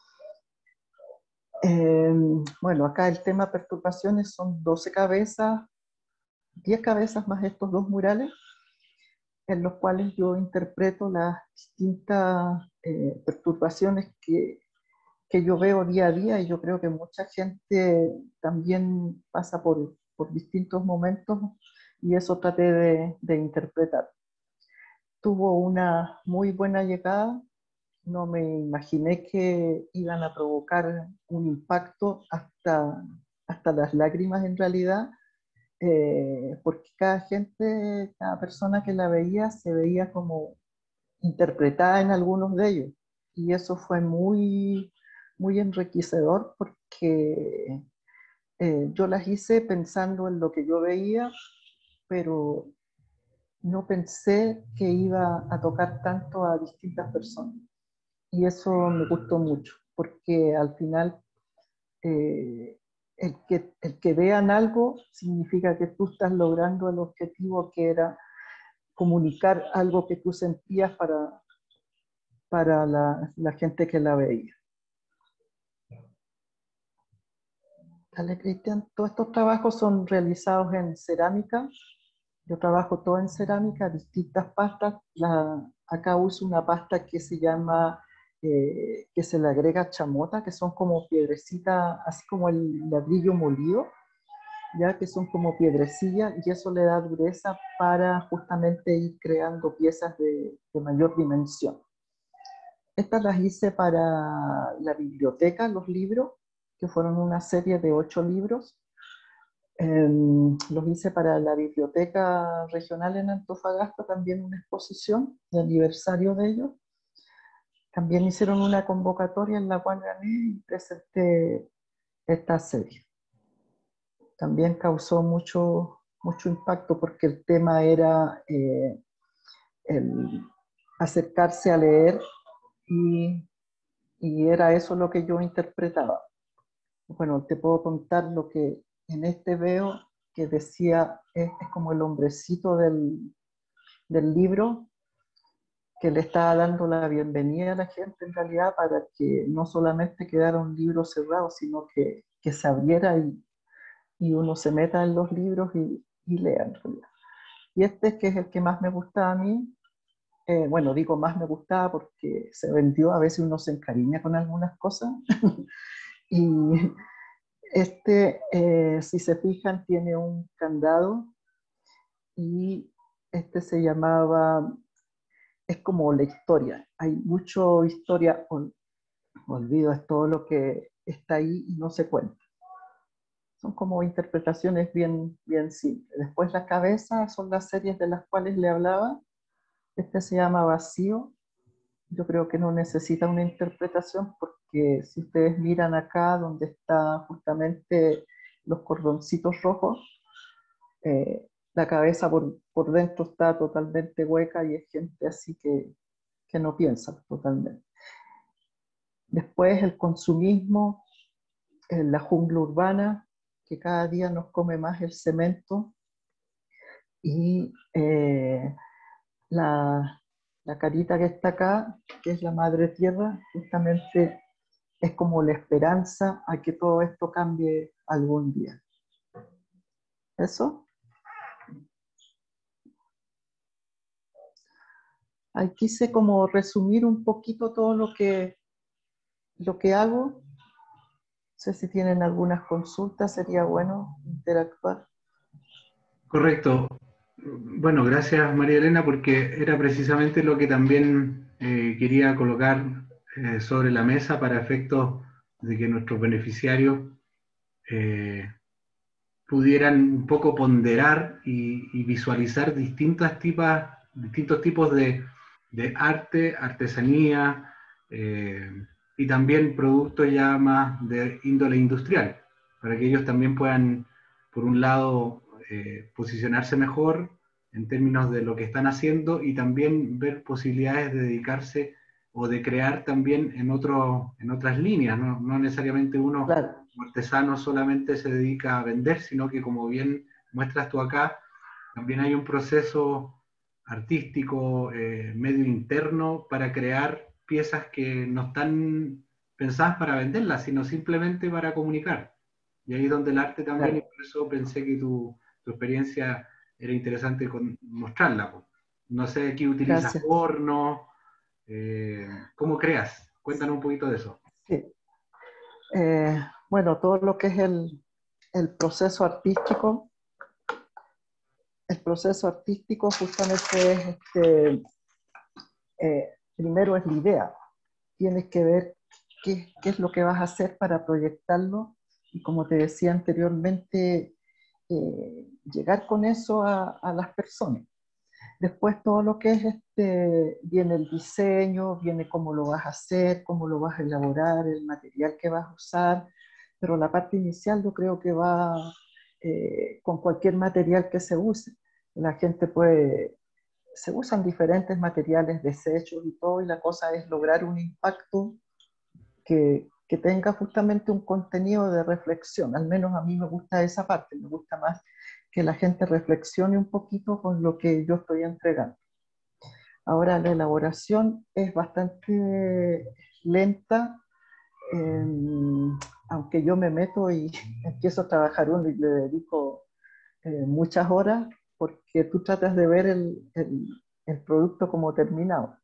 Eh, bueno, acá el tema perturbaciones son doce cabezas, diez cabezas más estos dos murales, en los cuales yo interpreto las distintas eh, perturbaciones que, que yo veo día a día, y yo creo que mucha gente también pasa por, por distintos momentos, y eso traté de, de interpretar. Tuvo una muy buena llegada, no me imaginé que iban a provocar un impacto hasta, hasta las lágrimas en realidad, eh, porque cada gente, cada persona que la veía se veía como interpretada en algunos de ellos, y eso fue muy, muy enriquecedor, porque eh, yo las hice pensando en lo que yo veía, pero no pensé que iba a tocar tanto a distintas personas, y eso me gustó mucho, porque al final eh, el, que, el que vean algo significa que tú estás logrando el objetivo que era comunicar algo que tú sentías para, para la, la gente que la veía. Dale, Cristian. Todos estos trabajos son realizados en cerámica. Yo trabajo todo en cerámica, distintas pastas. La, acá uso una pasta que se llama, eh, que se le agrega chamota, que son como piedrecitas, así como el ladrillo molido, ya que son como piedrecillas, y eso le da dureza para justamente ir creando piezas de, de mayor dimensión. Estas las hice para la biblioteca, los libros, que fueron una serie de ocho libros. Eh, los hice para la Biblioteca Regional en Antofagasta, también una exposición de aniversario de ellos. También hicieron una convocatoria en la cual gané y presenté esta serie. También causó mucho, mucho impacto porque el tema era eh, el acercarse a leer y, y era eso lo que yo interpretaba. Bueno, te puedo contar lo que en este veo que decía, es, es como el hombrecito del, del libro que le estaba dando la bienvenida a la gente en realidad para que no solamente quedara un libro cerrado, sino que, que se abriera y, y uno se meta en los libros y, y lea en realidad. Y este que es el que más me gustaba a mí, eh, bueno, digo más me gustaba porque se vendió, a veces uno se encariña con algunas cosas, y este, eh, si se fijan, tiene un candado y este se llamaba, es como la historia. Hay mucho historia, ol, olvido, es todo lo que está ahí y no se cuenta. Son como interpretaciones bien, bien simples. Después la cabeza son las series de las cuales le hablaba. Este se llama Vacío. Yo creo que no necesita una interpretación porque si ustedes miran acá donde está justamente los cordoncitos rojos, eh, la cabeza por, por dentro está totalmente hueca y es gente así que, que no piensa totalmente. Después el consumismo, eh, la jungla urbana, que cada día nos come más el cemento, y eh, la, la carita que está acá, que es la madre tierra, justamente es como la esperanza a que todo esto cambie algún día. ¿Eso? Ahí quise como resumir un poquito todo lo que, lo que hago. No sé si tienen algunas consultas, sería bueno interactuar. Correcto. Bueno, gracias María Elena, porque era precisamente lo que también eh, quería colocar eh, sobre la mesa para efectos de que nuestros beneficiarios eh, pudieran un poco ponderar y, y visualizar distintas tipas, distintos tipos de, de arte, artesanía eh, y también productos ya más de índole industrial, para que ellos también puedan, por un lado, eh, posicionarse mejor en términos de lo que están haciendo y también ver posibilidades de dedicarse o de crear también en, otro, en otras líneas, no, no necesariamente uno Claro. como artesano solamente se dedica a vender, sino que como bien muestras tú acá, también hay un proceso artístico, eh, medio interno, para crear piezas que no están pensadas para venderlas, sino simplemente para comunicar. Y ahí es donde el arte también, Claro. y por eso pensé que tu, tu experiencia era interesante con, mostrarla. Pues. No sé, aquí utilizas Gracias. horno, eh, ¿cómo creas? Cuéntanos un poquito de eso. Sí. Eh, bueno, todo lo que es el, el proceso artístico, el proceso artístico justamente es, este, eh, primero es la idea. Tienes que ver qué, qué es lo que vas a hacer para proyectarlo y como te decía anteriormente, eh, llegar con eso a, a las personas. Después todo lo que es, este, viene el diseño, viene cómo lo vas a hacer, cómo lo vas a elaborar, el material que vas a usar, pero la parte inicial yo creo que va eh, con cualquier material que se use. La gente puede, se usan diferentes materiales, desechos y todo, y la cosa es lograr un impacto que, que tenga justamente un contenido de reflexión. Al menos a mí me gusta esa parte, me gusta más que la gente reflexione un poquito con lo que yo estoy entregando. Ahora la elaboración es bastante lenta, eh, aunque yo me meto y empiezo a trabajar uno y le dedico eh, muchas horas, porque tú tratas de ver el, el, el producto como terminado.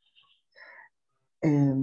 Eh,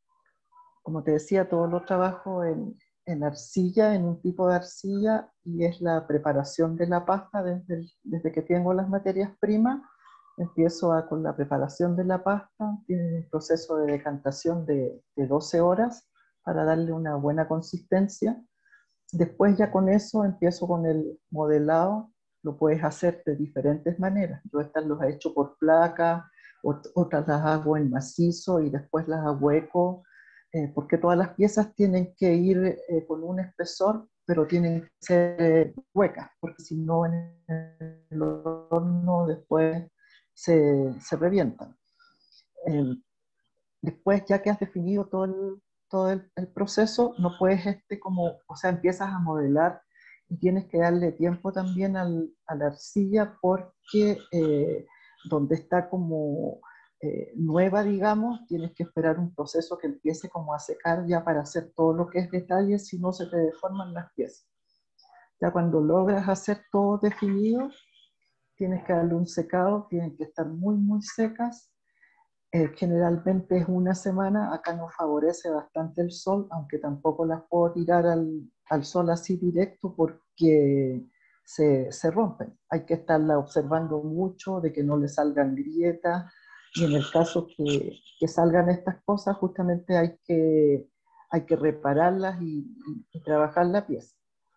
como te decía, todo lo trabajo en, en arcilla, en un tipo de arcilla, y es la preparación de la pasta desde, el, desde que tengo las materias primas. Empiezo a, con la preparación de la pasta, tiene un proceso de decantación de, de doce horas para darle una buena consistencia. Después ya con eso empiezo con el modelado, lo puedes hacer de diferentes maneras. Yo estas los he hecho por placa, otras las hago en macizo y después las ahueco, eh, porque todas las piezas tienen que ir eh, con un espesor, pero tienen que ser eh, huecas, porque si no en el horno después se, se revientan. Eh, después, ya que has definido todo el, todo el, el proceso, no puedes, este como, o sea, empiezas a modelar y tienes que darle tiempo también al, a la arcilla, porque eh, donde está como eh, nueva, digamos, tienes que esperar un proceso que empiece como a secar ya para hacer todo lo que es detalle, si no se te deforman las piezas. Ya cuando logras hacer todo definido, tienes que darle un secado, tienen que estar muy, muy secas. Eh, generalmente es una semana, acá nos favorece bastante el sol, aunque tampoco las puedo tirar al, al sol así directo porque se, se rompen. Hay que estarla observando mucho, de que no le salgan grietas, y en el caso que, que salgan estas cosas, justamente hay que, hay que repararlas y, y, y trabajar la pieza.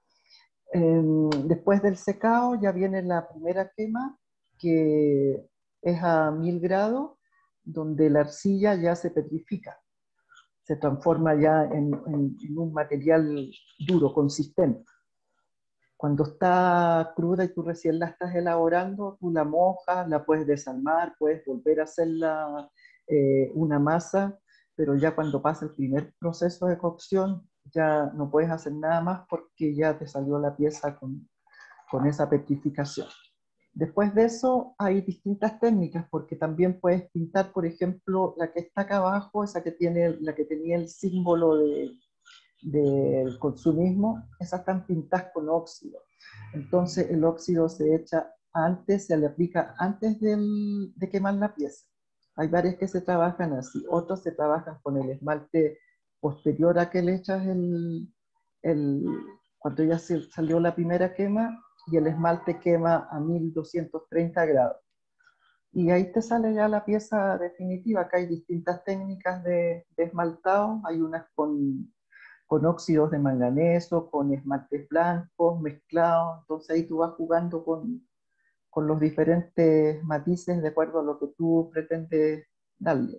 Eh, después del secado ya viene la primera quema, que es a mil grados, donde la arcilla ya se petrifica, se transforma ya en, en, en un material duro, consistente. Cuando está cruda y tú recién la estás elaborando, tú la mojas, la puedes desarmar, puedes volver a hacerla eh, una masa, pero ya cuando pasa el primer proceso de cocción, ya no puedes hacer nada más porque ya te salió la pieza con, con esa petrificación. Después de eso hay distintas técnicas, porque también puedes pintar, por ejemplo, la que está acá abajo, esa que tiene, la que tenía el símbolo de, del consumismo, esas están pintadas con óxido. Entonces el óxido se echa antes, se le aplica antes del, de quemar la pieza. Hay varias que se trabajan así, otros se trabajan con el esmalte posterior a que le echas el, el cuando ya se salió la primera quema, y el esmalte quema a mil doscientos treinta grados. Y ahí te sale ya la pieza definitiva. Acá hay distintas técnicas de, de esmaltado, hay unas con, con óxidos de manganeso, con esmaltes blancos mezclados, entonces ahí tú vas jugando con, con los diferentes matices de acuerdo a lo que tú pretendes darle.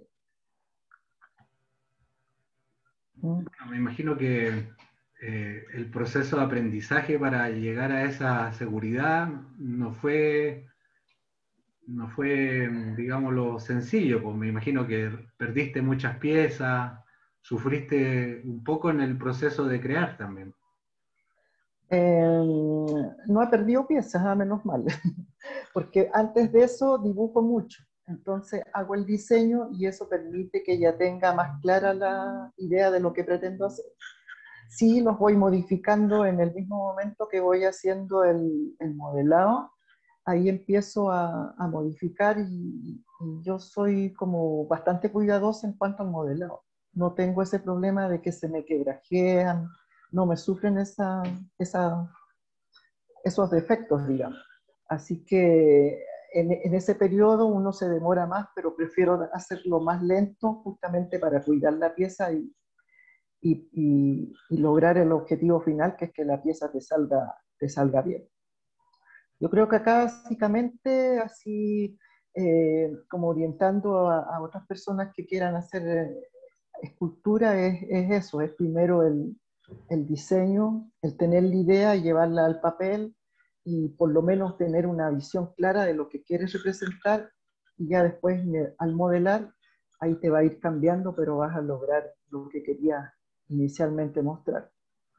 ¿Mm? Me imagino que eh, el proceso de aprendizaje para llegar a esa seguridad no fue, no fue, digámoslo, sencillo, pues me imagino que perdiste muchas piezas, sufriste un poco en el proceso de crear también. Eh, no he perdido piezas, a menos mal, porque antes de eso dibujo mucho, entonces hago el diseño y eso permite que ya tenga más clara la idea de lo que pretendo hacer. Sí, los voy modificando en el mismo momento que voy haciendo el, el modelado, ahí empiezo a, a modificar, y, y yo soy como bastante cuidadosa en cuanto al modelado. No tengo ese problema de que se me quebrajean, no me sufren esa, esa, esos defectos, digamos. Así que en, en ese periodo uno se demora más, pero prefiero hacerlo más lento justamente para cuidar la pieza y, y, y, y lograr el objetivo final, que es que la pieza te salga, te salga bien. Yo creo que acá básicamente así eh, como orientando a, a otras personas que quieran hacer eh, escultura es, es eso, es primero el, el diseño, el tener la idea y llevarla al papel, y por lo menos tener una visión clara de lo que quieres representar, y ya después al modelar ahí te va a ir cambiando, pero vas a lograr lo que querías inicialmente mostrar.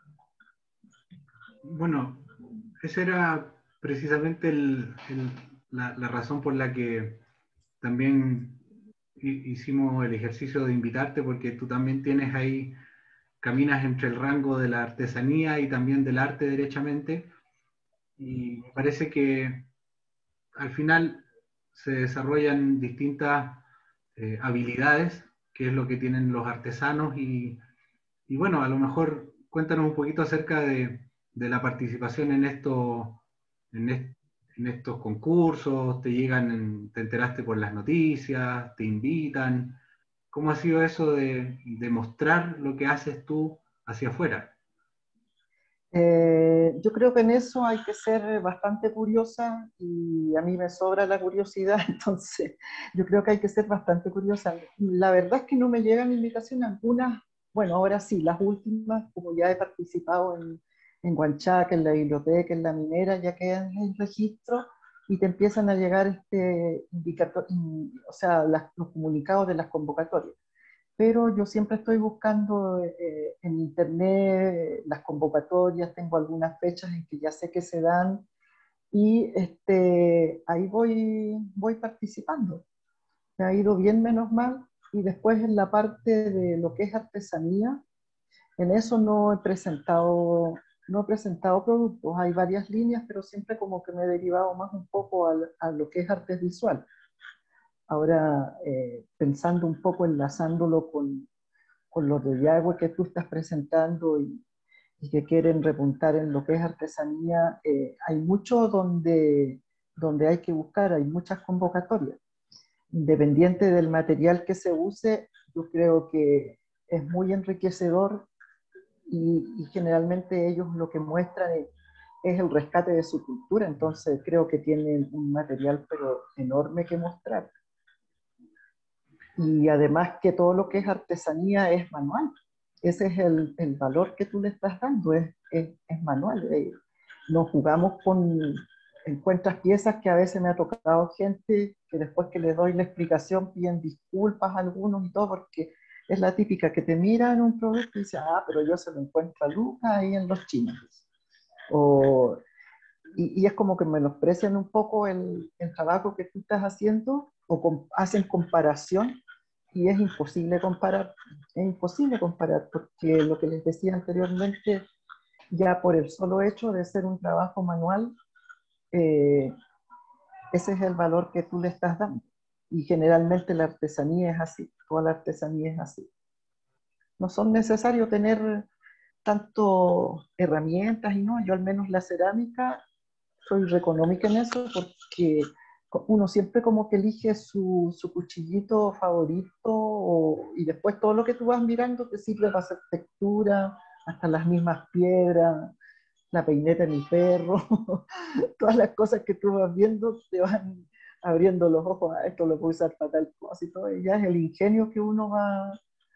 Bueno, esa era precisamente el, el, la, la razón por la que también hicimos el ejercicio de invitarte, porque tú también tienes ahí, caminas entre el rango de la artesanía y también del arte derechamente, y me parece que al final se desarrollan distintas eh, habilidades, que es lo que tienen los artesanos, y, y bueno, a lo mejor cuéntanos un poquito acerca de, de la participación en, esto, en, est, en estos concursos, te llegan, en, te enteraste por las noticias, te invitan. ¿Cómo ha sido eso de, de mostrar lo que haces tú hacia afuera? Eh, yo creo que en eso hay que ser bastante curiosa y a mí me sobra la curiosidad, entonces yo creo que hay que ser bastante curiosa. La verdad es que no me llegan invitaciones algunas, bueno, ahora sí, las últimas, como ya he participado en, en Huanchaca, en la biblioteca, en la minera, ya quedan en el registro y te empiezan a llegar este indicator, o sea, las, los comunicados de las convocatorias. Pero yo siempre estoy buscando eh, en internet las convocatorias, tengo algunas fechas en que ya sé que se dan y este, ahí voy, voy participando. Me ha ido bien, menos mal, y después en la parte de lo que es artesanía, en eso no he presentado, no he presentado productos, hay varias líneas, pero siempre como que me he derivado más un poco a, a lo que es artes visual. Ahora, eh, pensando un poco, enlazándolo con, con los de Yagüe que tú estás presentando y, y que quieren repuntar en lo que es artesanía, eh, hay mucho donde, donde hay que buscar, hay muchas convocatorias. Independiente del material que se use, yo creo que es muy enriquecedor y, y generalmente ellos lo que muestran es, es el rescate de su cultura, entonces creo que tienen un material pero enorme que mostrar. Y además que todo lo que es artesanía es manual. Ese es el, el valor que tú le estás dando, es, es, es manual. Eh, nos jugamos con, encuentras piezas que a veces me ha tocado gente que después que les doy la explicación piden disculpas a algunos y todo, porque es la típica que te mira en un producto y dice, ah, pero yo se lo encuentro a Lucas ahí en los chinos. O, y, y es como que menosprecian un poco el, el trabajo que tú estás haciendo o con, hacen comparación. Y es imposible comparar, es imposible comparar, porque lo que les decía anteriormente, ya por el solo hecho de ser un trabajo manual, eh, ese es el valor que tú le estás dando. Y generalmente la artesanía es así, toda la artesanía es así. No son necesarios tener tanto herramientas y no, yo al menos la cerámica soy re económica en eso porque uno siempre como que elige su, su cuchillito favorito o, y después todo lo que tú vas mirando te sirve para hacer textura, hasta las mismas piedras, la peineta de mi perro, todas las cosas que tú vas viendo te van abriendo los ojos, a esto lo puedo usar para tal cosa y todo, y ya es el ingenio que uno va,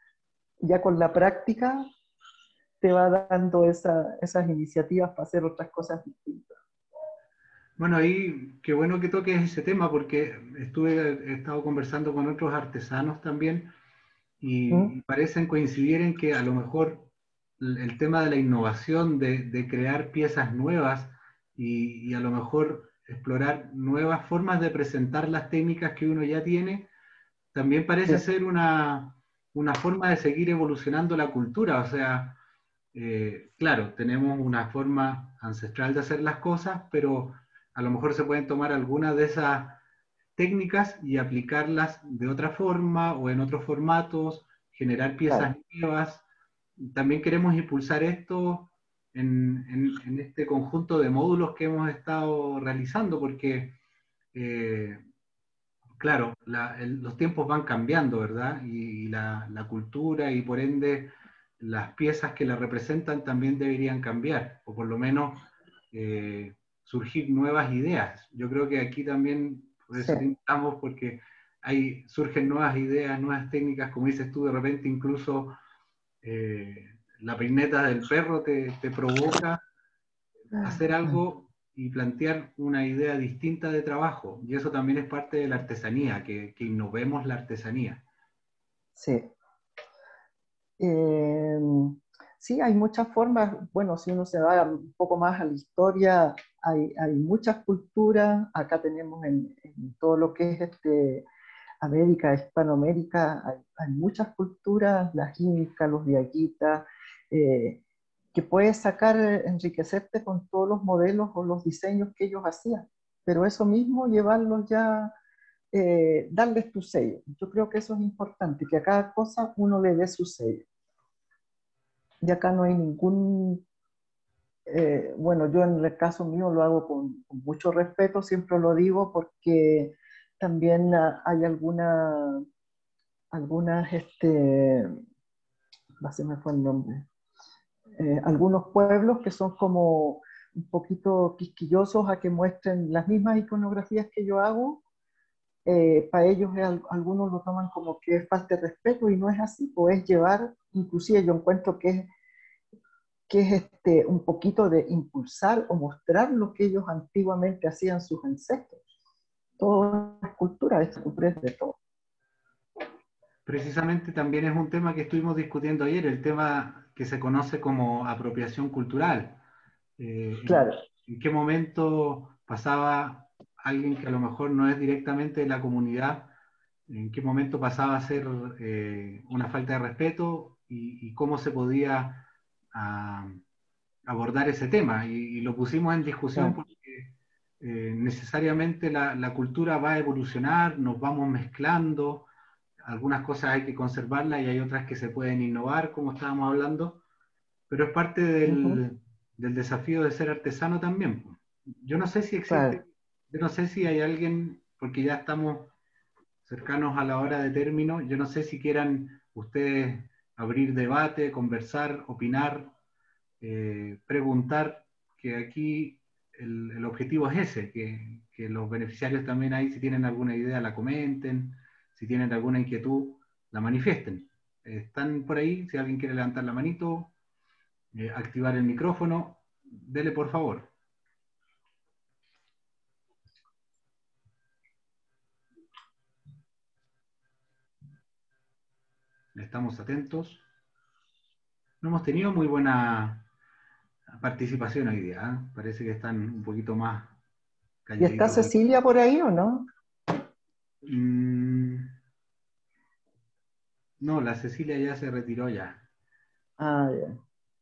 ya con la práctica, te va dando esa, esas iniciativas para hacer otras cosas distintas. Bueno, ahí qué bueno que toques ese tema porque estuve, he estado conversando con otros artesanos también y, ¿Mm? y parecen coincidir en que a lo mejor el, el tema de la innovación, de, de crear piezas nuevas y, y a lo mejor explorar nuevas formas de presentar las técnicas que uno ya tiene, también parece sí. ser una, una forma de seguir evolucionando la cultura. O sea, eh, claro, tenemos una forma ancestral de hacer las cosas, pero a lo mejor se pueden tomar algunas de esas técnicas y aplicarlas de otra forma o en otros formatos, generar piezas claro. nuevas. También queremos impulsar esto en, en, en este conjunto de módulos que hemos estado realizando, porque, eh, claro, la, el, los tiempos van cambiando, ¿verdad? Y, y la, la cultura y por ende las piezas que la representan también deberían cambiar, o por lo menos... Eh, surgir nuevas ideas. Yo creo que aquí también, por eso sí. estamos, porque hay, surgen nuevas ideas, nuevas técnicas, como dices tú, de repente incluso eh, la peineta del perro te, te provoca hacer algo y plantear una idea distinta de trabajo, y eso también es parte de la artesanía, que, que innovemos la artesanía. Sí. Eh, sí, hay muchas formas. Bueno, si uno se va un poco más a la historia, hay, hay muchas culturas. Acá tenemos en, en todo lo que es este, América, Hispanoamérica, hay, hay muchas culturas, las incas, los diaguitas, eh, que puedes sacar, enriquecerte con todos los modelos o los diseños que ellos hacían. Pero eso mismo, llevarlos ya, eh, darles tu sello. Yo creo que eso es importante, que a cada cosa uno le dé su sello. Y acá no hay ningún, eh, bueno, yo en el caso mío lo hago con, con mucho respeto, siempre lo digo, porque también ah, hay alguna, algunas, este, ah, se me fue el nombre, eh, algunos pueblos que son como un poquito quisquillosos a que muestren las mismas iconografías que yo hago. Eh, para ellos es, algunos lo toman como que es falta de respeto y no es así, pues llevar, inclusive yo encuentro que es que es este, un poquito de impulsar o mostrar lo que ellos antiguamente hacían sus ancestros. Toda es cultura, es cultura es de todo. Precisamente también es un tema que estuvimos discutiendo ayer, el tema que se conoce como apropiación cultural. Eh, claro. ¿En, en qué momento pasaba alguien que a lo mejor no es directamente de la comunidad, en qué momento pasaba a ser eh, una falta de respeto y, y cómo se podía a abordar ese tema? Y, y lo pusimos en discusión claro. porque eh, necesariamente la, la cultura va a evolucionar, nos vamos mezclando, algunas cosas hay que conservarlas y hay otras que se pueden innovar, como estábamos hablando, pero es parte del, uh-huh. del desafío de ser artesano también. Yo no sé si existe, claro. yo no sé si hay alguien, porque ya estamos cercanos a la hora de término, yo no sé si quieran ustedes abrir debate, conversar, opinar, eh, preguntar, que aquí el, el objetivo es ese, que, que los beneficiarios también ahí, si tienen alguna idea, la comenten, si tienen alguna inquietud, la manifiesten. Eh, están por ahí, si alguien quiere levantar la manito, eh, activar el micrófono, dele por favor. Estamos atentos. No hemos tenido muy buena participación hoy día, ¿eh? Parece que están un poquito más calladitos. ¿Y está Cecilia por ahí o no? Mm, no, la Cecilia ya se retiró ya. Ah, ya.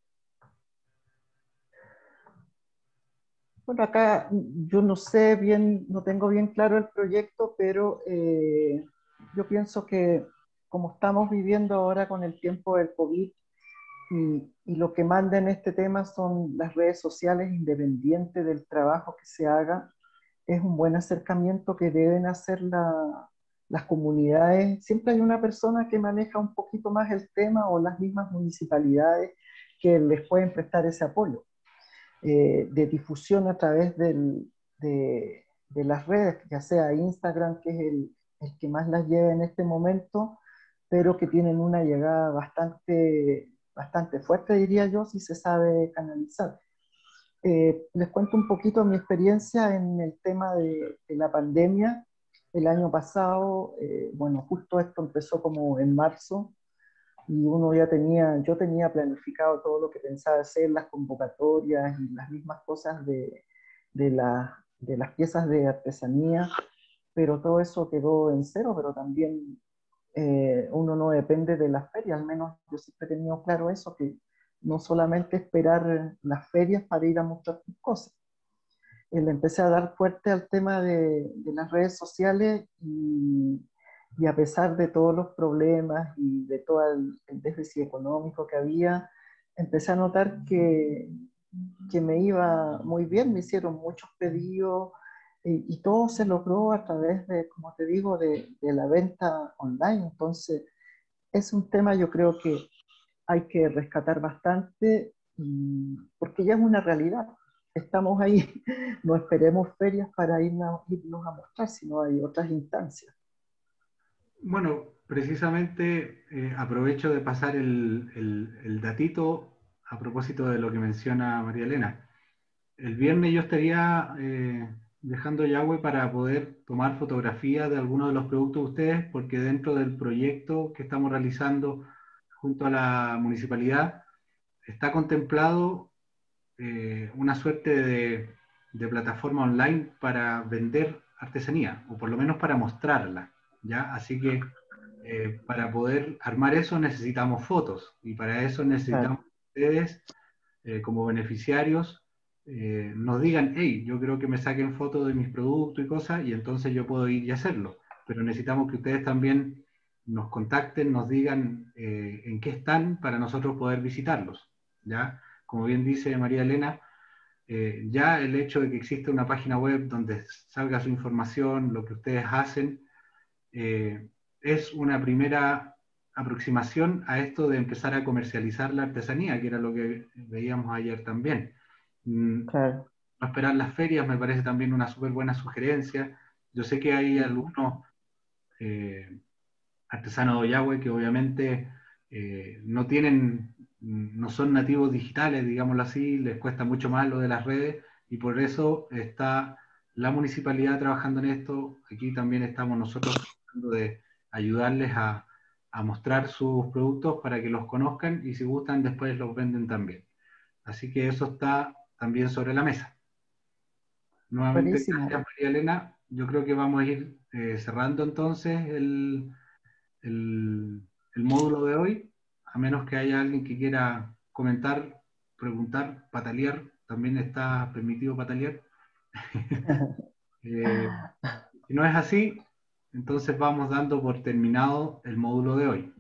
Bueno, acá yo no sé bien, no tengo bien claro el proyecto, pero eh, yo pienso que como estamos viviendo ahora con el tiempo del COVID y, y lo que manda en este tema son las redes sociales, independiente del trabajo que se haga, es un buen acercamiento que deben hacer la, las comunidades. Siempre hay una persona que maneja un poquito más el tema o las mismas municipalidades que les pueden prestar ese apoyo. Eh, de difusión a través del, de, de las redes, ya sea Instagram, que es el, el que más las lleva en este momento, pero que tienen una llegada bastante, bastante fuerte, diría yo, si se sabe canalizar. Eh, les cuento un poquito mi experiencia en el tema de, de la pandemia. El año pasado, eh, bueno, justo esto empezó como en marzo, y uno ya tenía, yo tenía planificado todo lo que pensaba hacer, las convocatorias y las mismas cosas de, de, la, de las piezas de artesanía, pero todo eso quedó en cero, pero también eh, uno no depende de las ferias, al menos yo siempre he tenido claro eso, que no solamente esperar las ferias para ir a mostrar tus cosas. Eh, le empecé a dar fuerte al tema de, de las redes sociales y Y a pesar de todos los problemas y de todo el, el déficit económico que había, empecé a notar que, que me iba muy bien, me hicieron muchos pedidos y, y todo se logró a través de, como te digo, de, de la venta online. Entonces, es un tema yo creo que hay que rescatar bastante y, porque ya es una realidad. Estamos ahí, no esperemos ferias para irnos, irnos a mostrar, sino hay otras instancias. Bueno, precisamente eh, aprovecho de pasar el, el, el datito a propósito de lo que menciona María Elena. El viernes yo estaría eh, dejando Yahweh para poder tomar fotografías de algunos de los productos de ustedes, porque dentro del proyecto que estamos realizando junto a la municipalidad, está contemplado eh, una suerte de, de plataforma online para vender artesanía, o por lo menos para mostrarla, ¿ya? Así que eh, para poder armar eso necesitamos fotos, y para eso necesitamos que ustedes, eh, como beneficiarios, eh, nos digan, hey, yo creo que me saquen fotos de mis productos y cosas, y entonces yo puedo ir y hacerlo. Pero necesitamos que ustedes también nos contacten, nos digan eh, en qué están para nosotros poder visitarlos, ¿ya? Como bien dice María Elena, eh, ya el hecho de que existe una página web donde salga su información, lo que ustedes hacen, eh, es una primera aproximación a esto de empezar a comercializar la artesanía, que era lo que veíamos ayer también. Claro. No esperar las ferias me parece también una súper buena sugerencia. Yo sé que hay algunos eh, artesanos de Ollagüe que obviamente eh, no tienen, no son nativos digitales, digámoslo así, les cuesta mucho más lo de las redes, y por eso está la municipalidad trabajando en esto. Aquí también estamos nosotros tratando de ayudarles a, a mostrar sus productos para que los conozcan, y si gustan después los venden también. Así que eso está también sobre la mesa. Nuevamente, Buenísimo. gracias María Elena. Yo creo que vamos a ir eh, cerrando entonces el, el, el módulo de hoy, a menos que haya alguien que quiera comentar, preguntar, patalear, también está permitido patalear. eh, si no es así, entonces vamos dando por terminado el módulo de hoy.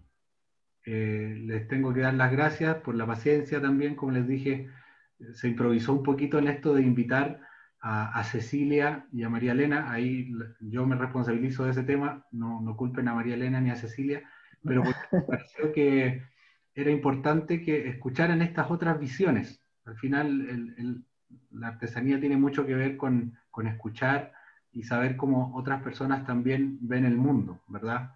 Eh, les tengo que dar las gracias por la paciencia también, como les dije, se improvisó un poquito en esto de invitar a, a Cecilia y a María Elena. Ahí yo me responsabilizo de ese tema, no, no culpen a María Elena ni a Cecilia, pero porque me pareció que era importante que escucharan estas otras visiones. Al final el, el, la artesanía tiene mucho que ver con, con escuchar y saber cómo otras personas también ven el mundo, ¿verdad?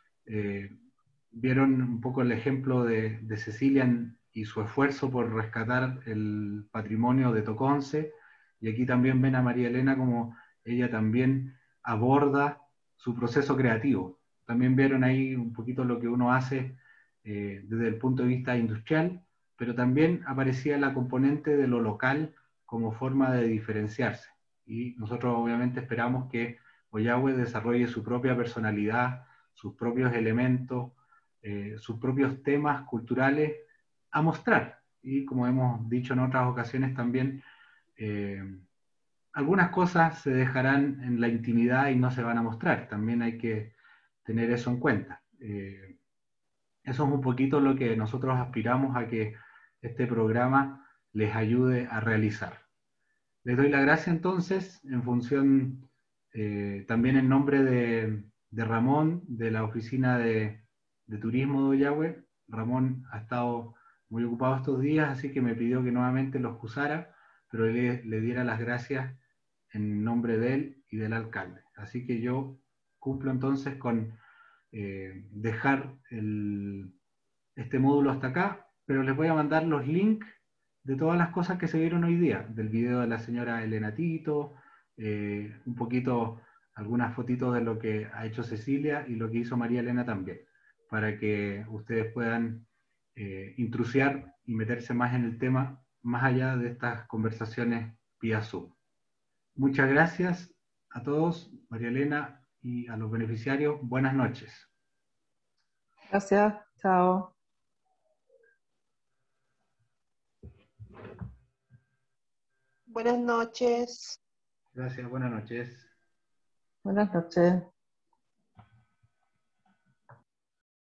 Eh, vieron un poco el ejemplo de, de Cecilia y su esfuerzo por rescatar el patrimonio de Toconce, y aquí también ven a María Elena como ella también aborda su proceso creativo. También vieron ahí un poquito lo que uno hace eh, desde el punto de vista industrial, pero también aparecía la componente de lo local como forma de diferenciarse. Y nosotros obviamente esperamos que Ollagüe desarrolle su propia personalidad, sus propios elementos, eh, sus propios temas culturales a mostrar. Y como hemos dicho en otras ocasiones también, eh, algunas cosas se dejarán en la intimidad y no se van a mostrar. También hay que tener eso en cuenta. Eh, eso es un poquito lo que nosotros aspiramos a que este programa les ayude a realizar. Les doy la gracia entonces, en función, eh, también en nombre de, de Ramón, de la Oficina de, de Turismo de Ollagüe. Ramón ha estado muy ocupado estos días, así que me pidió que nuevamente lo excusara, pero le, le diera las gracias en nombre de él y del alcalde. Así que yo cumplo entonces con eh, dejar el, este módulo hasta acá, pero les voy a mandar los links de todas las cosas que se vieron hoy día, del video de la señora Elena Tito, eh, un poquito, algunas fotitos de lo que ha hecho Cecilia y lo que hizo María Elena también, para que ustedes puedan eh, intrusiar y meterse más en el tema, más allá de estas conversaciones vía Zoom. Muchas gracias a todos, María Elena, y a los beneficiarios. Buenas noches. Gracias, chao. Buenas noches. Gracias, buenas noches. Buenas noches.